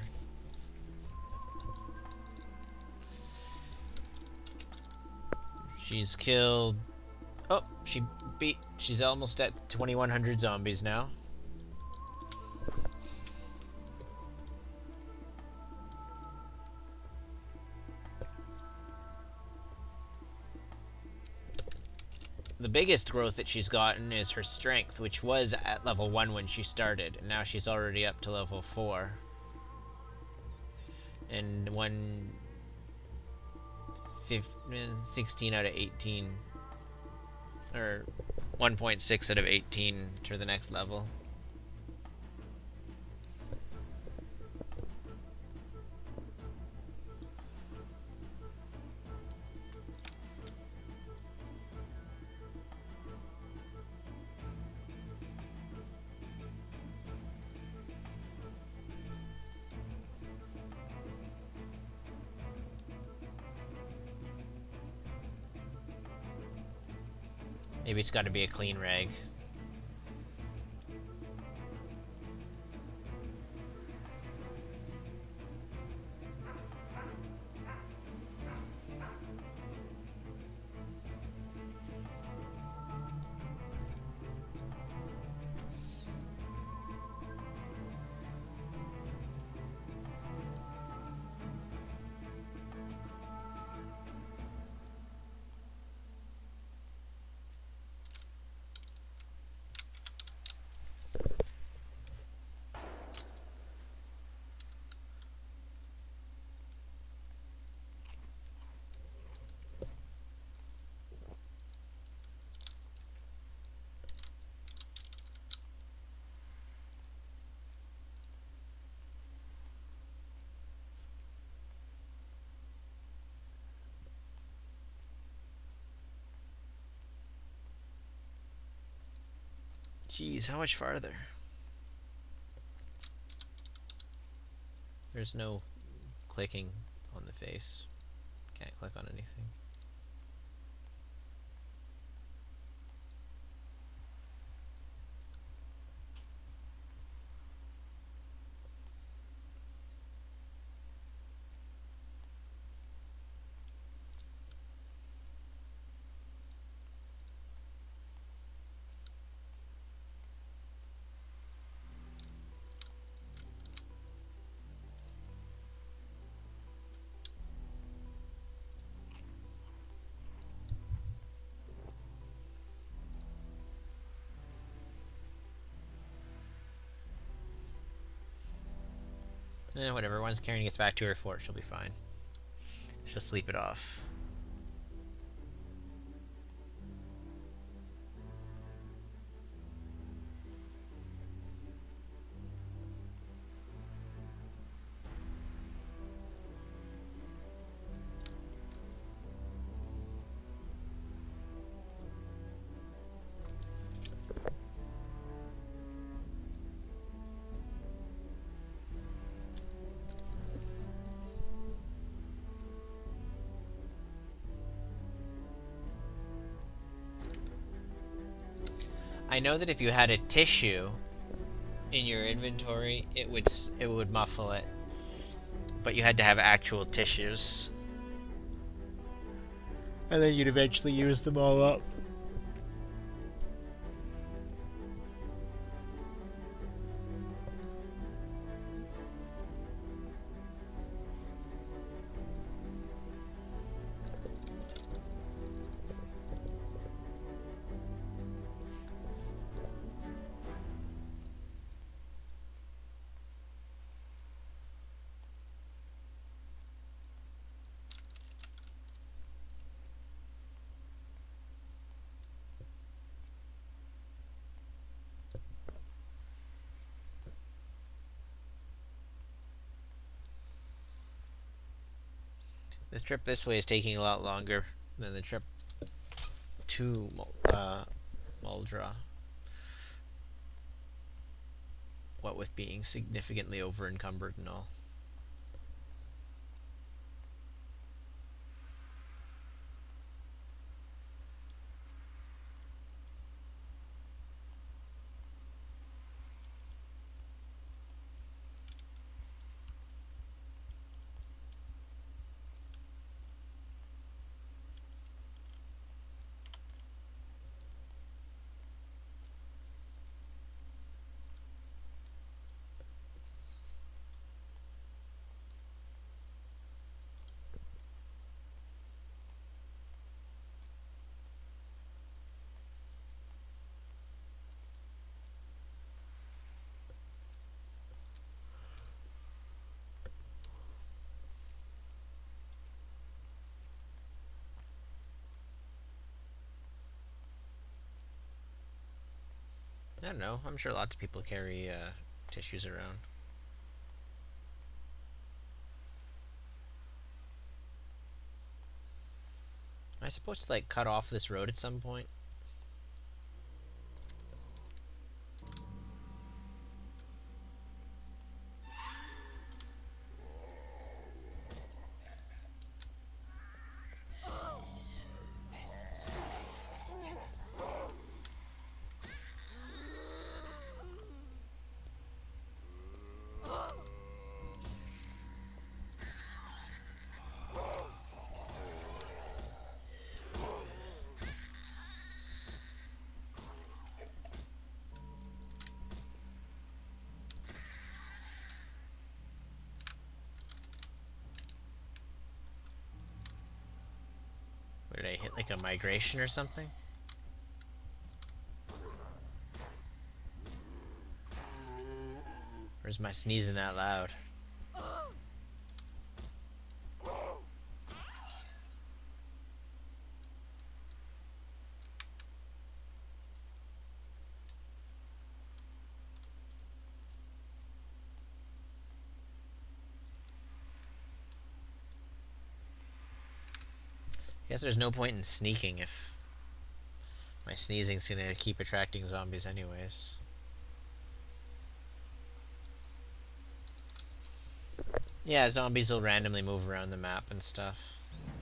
She's killed... Oh, she beat... She's almost at twenty-one hundred zombies now. The biggest growth that she's gotten is her strength, which was at level one when she started, and now she's already up to level four. And one... sixteen out of eighteen. Or one point six out of eighteen to the next level. Maybe it's got to be a clean rag. Jeez, how much farther? There's no clicking on the face. Can't click on anything. Eh, whatever. Once Karen gets back to her fort, she'll be fine. She'll sleep it off. I know that if you had a tissue in your inventory, it would it would muffle it, but you had to have actual tissues, and then you'd eventually use them all up. This trip this way is taking a lot longer than the trip to uh, Muldraugh. What with being significantly over encumbered and all. I don't know. I'm sure lots of people carry uh, tissues around. Am I supposed to like cut off this road at some point? What did I hit? Like a migration or something? Or is my sneezing that loud? I guess there's no point in sneaking if my sneezing's gonna keep attracting zombies anyways. Yeah, zombies will randomly move around the map and stuff.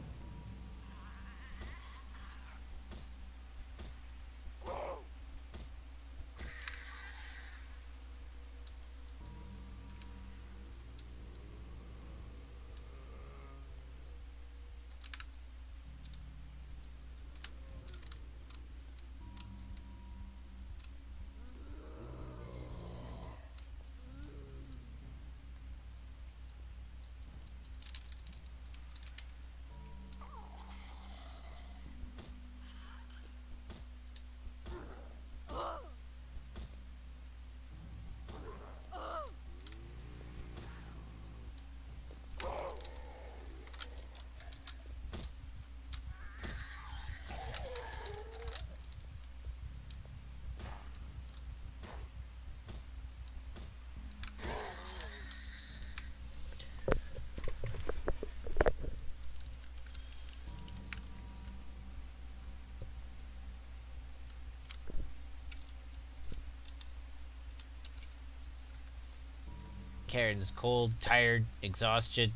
Karen's cold, tired, exhausted,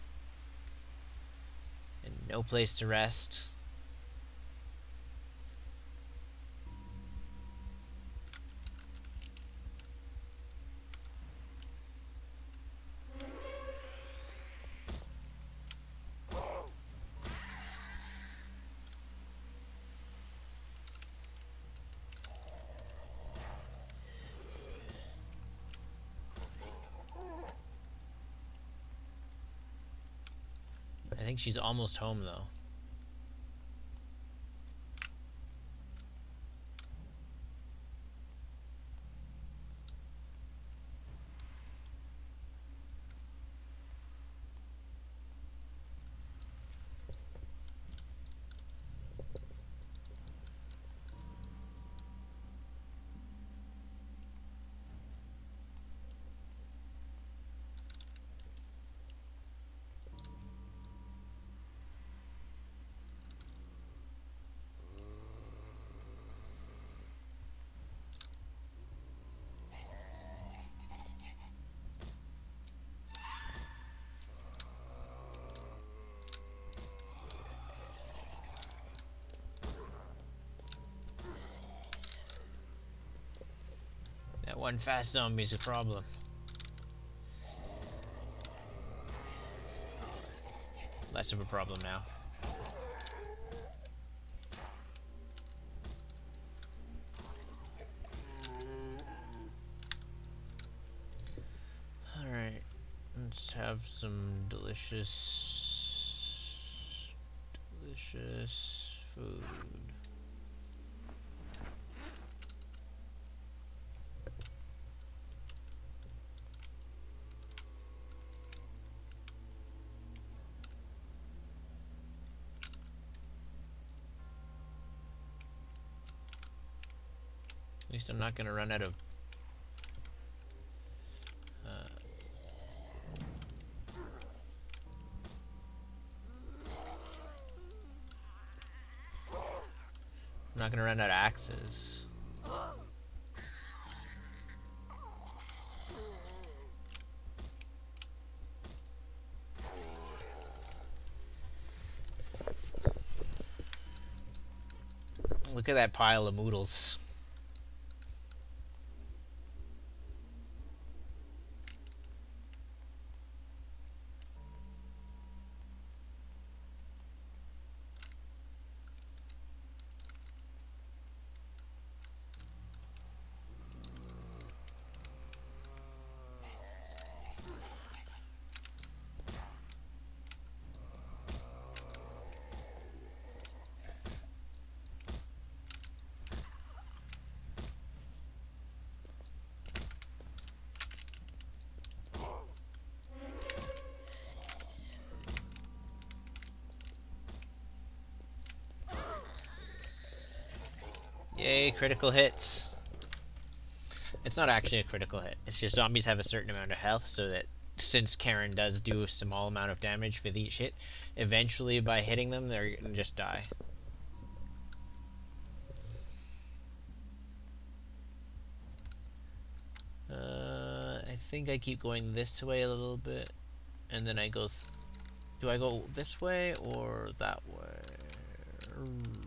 and no place to rest. I think she's almost home, though. That one fast zombie's a problem. Less of a problem now. Alright, let's have some delicious, delicious food. At least I'm not going to run out of uh, I'm not going to run out of axes. Look at that pile of moodles. Yay, critical hits. It's not actually a critical hit. It's just zombies have a certain amount of health, so that since Karen does do a small amount of damage with each hit, eventually by hitting them, they're gonna just die. Uh, I think I keep going this way a little bit, and then I go... Th do I go this way or that way?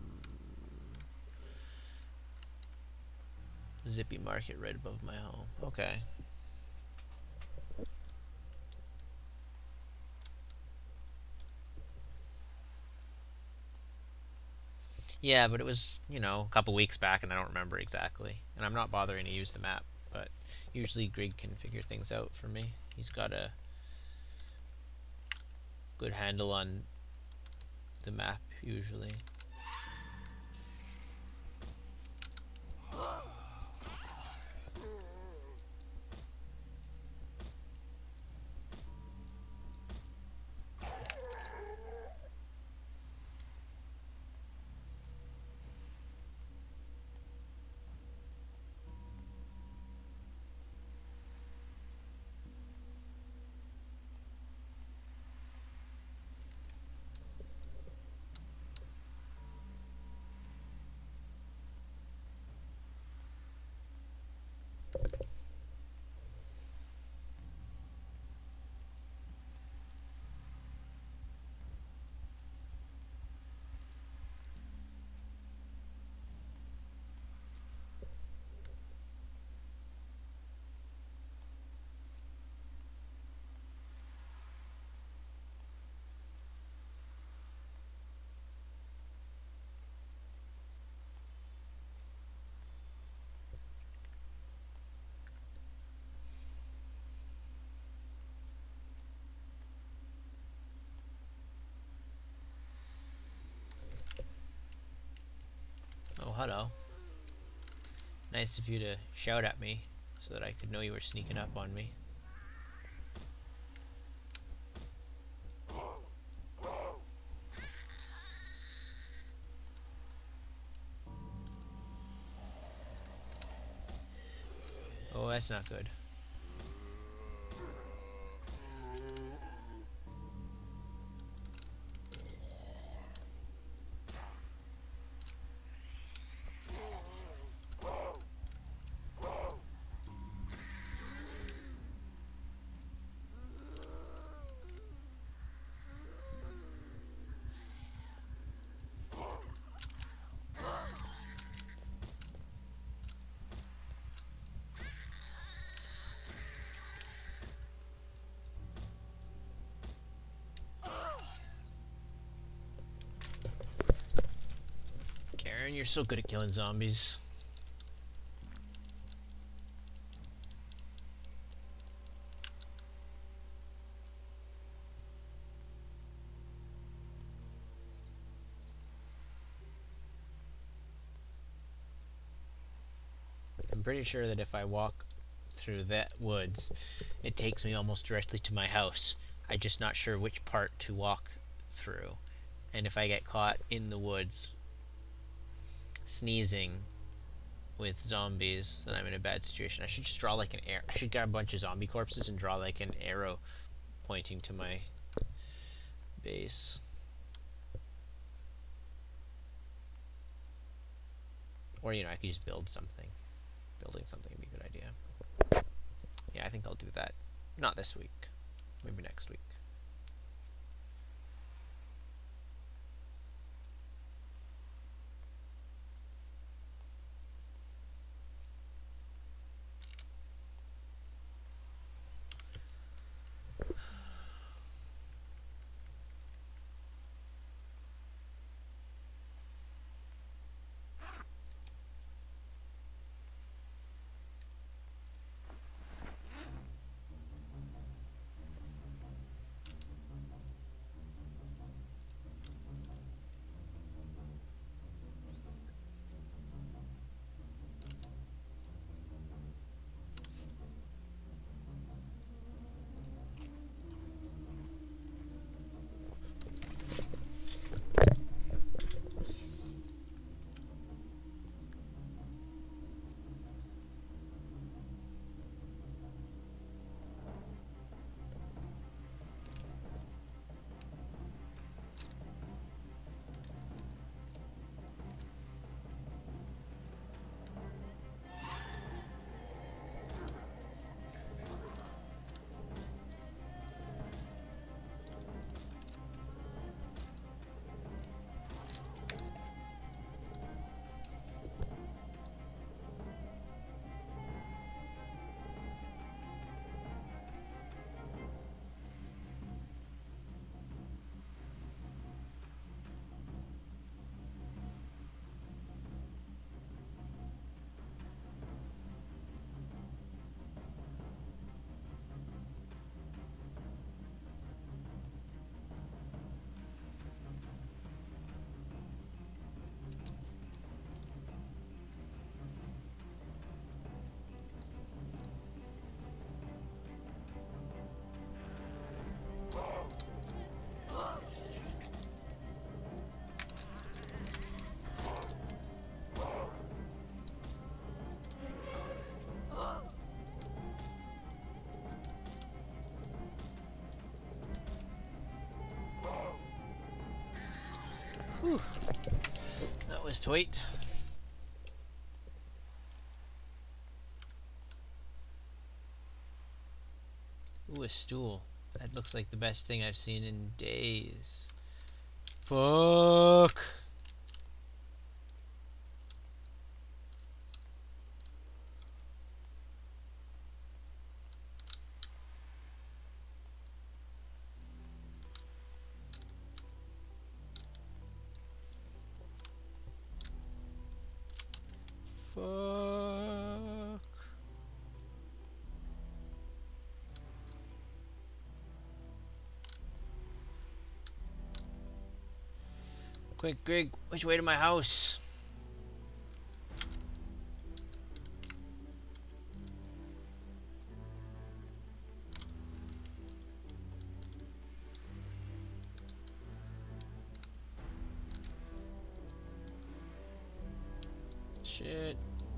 Zippy Market right above my home. Okay. Yeah, but it was, you know, a couple weeks back and I don't remember exactly. And I'm not bothering to use the map, but usually Grig can figure things out for me. He's got a good handle on the map, usually. Oh, hello. Nice of you to shout at me so that I could know you were sneaking up on me. Oh, that's not good. Karen, you're so good at killing zombies. I'm pretty sure that if I walk through that woods, it takes me almost directly to my house. I'm just not sure which part to walk through. And if I get caught in the woods sneezing with zombies, then I'm in a bad situation. I should just draw like an arrow. I should get a bunch of zombie corpses and draw like an arrow pointing to my base. Or, you know, I could just build something. Building something would be a good idea. Yeah, I think I'll do that. Not this week. Maybe next week. Whew. That was tight. Ooh, a stool. That looks like the best thing I've seen in days. Fuck! Fuck. Quick, Greg, which way to my house? Shit.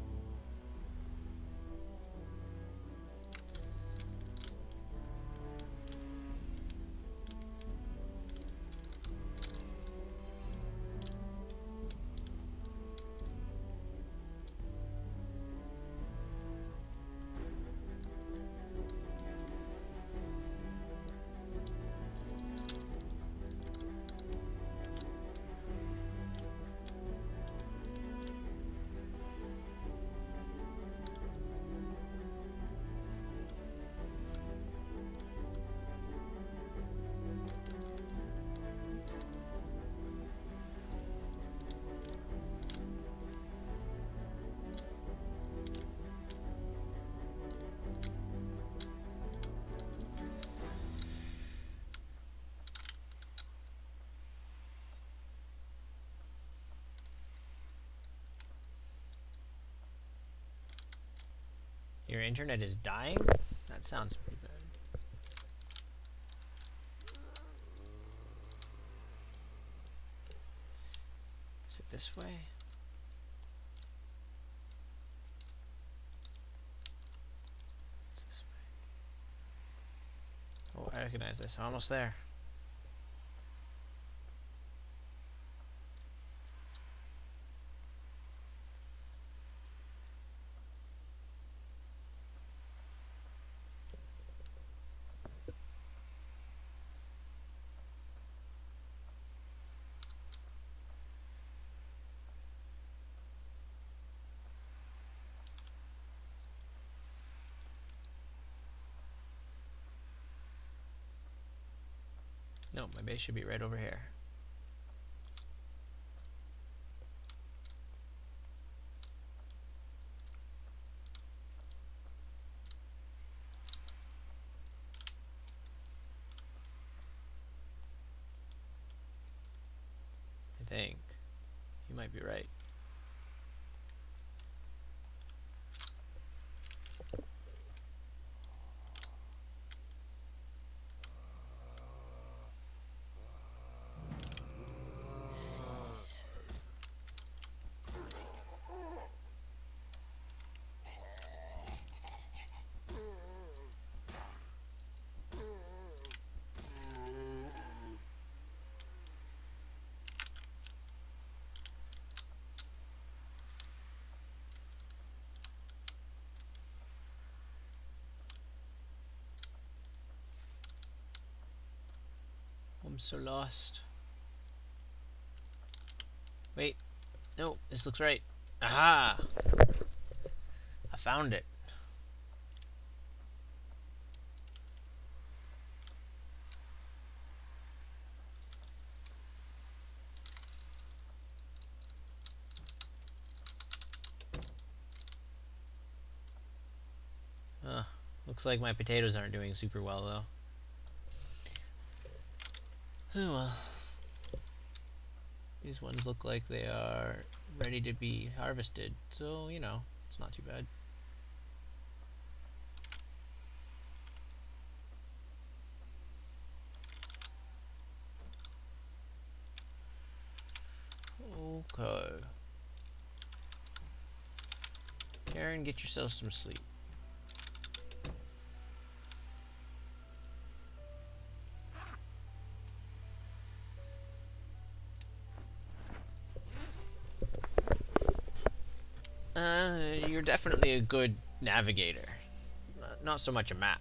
Your internet is dying? That sounds pretty bad. Is it this way? It's this way. Oh, I recognize this. I'm almost there. No, my base should be right over here. I think. You might be right. I'm so lost. Wait. No, this looks right. Aha! I found it. Uh, looks like my potatoes aren't doing super well, though. Oh well. These ones look like they are ready to be harvested, so, you know, it's not too bad. Okay. Karen, get yourself some sleep. Uh, you're definitely a good navigator. Not so much a map.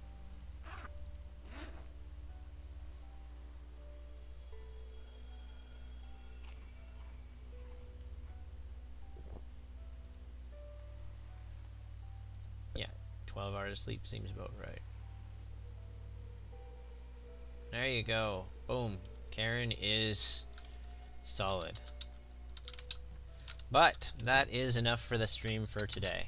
Yeah, twelve hours of sleep seems about right. There you go. Boom. Karen is solid. But that is enough for the stream for today.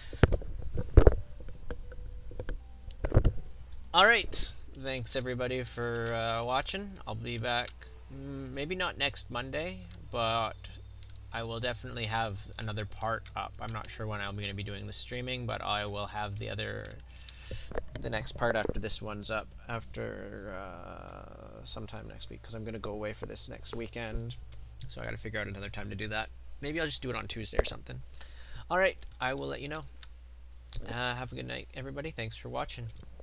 Alright. Thanks everybody for uh, watching. I'll be back maybe not next Monday, but I will definitely have another part up. I'm not sure when I'm going to be doing the streaming, but I will have the other, the next part after this one's up after uh, sometime next week, because I'm going to go away for this next weekend. So I got to figure out another time to do that. Maybe I'll just do it on Tuesday or something. Alright, I will let you know. Uh, have a good night, everybody. Thanks for watching.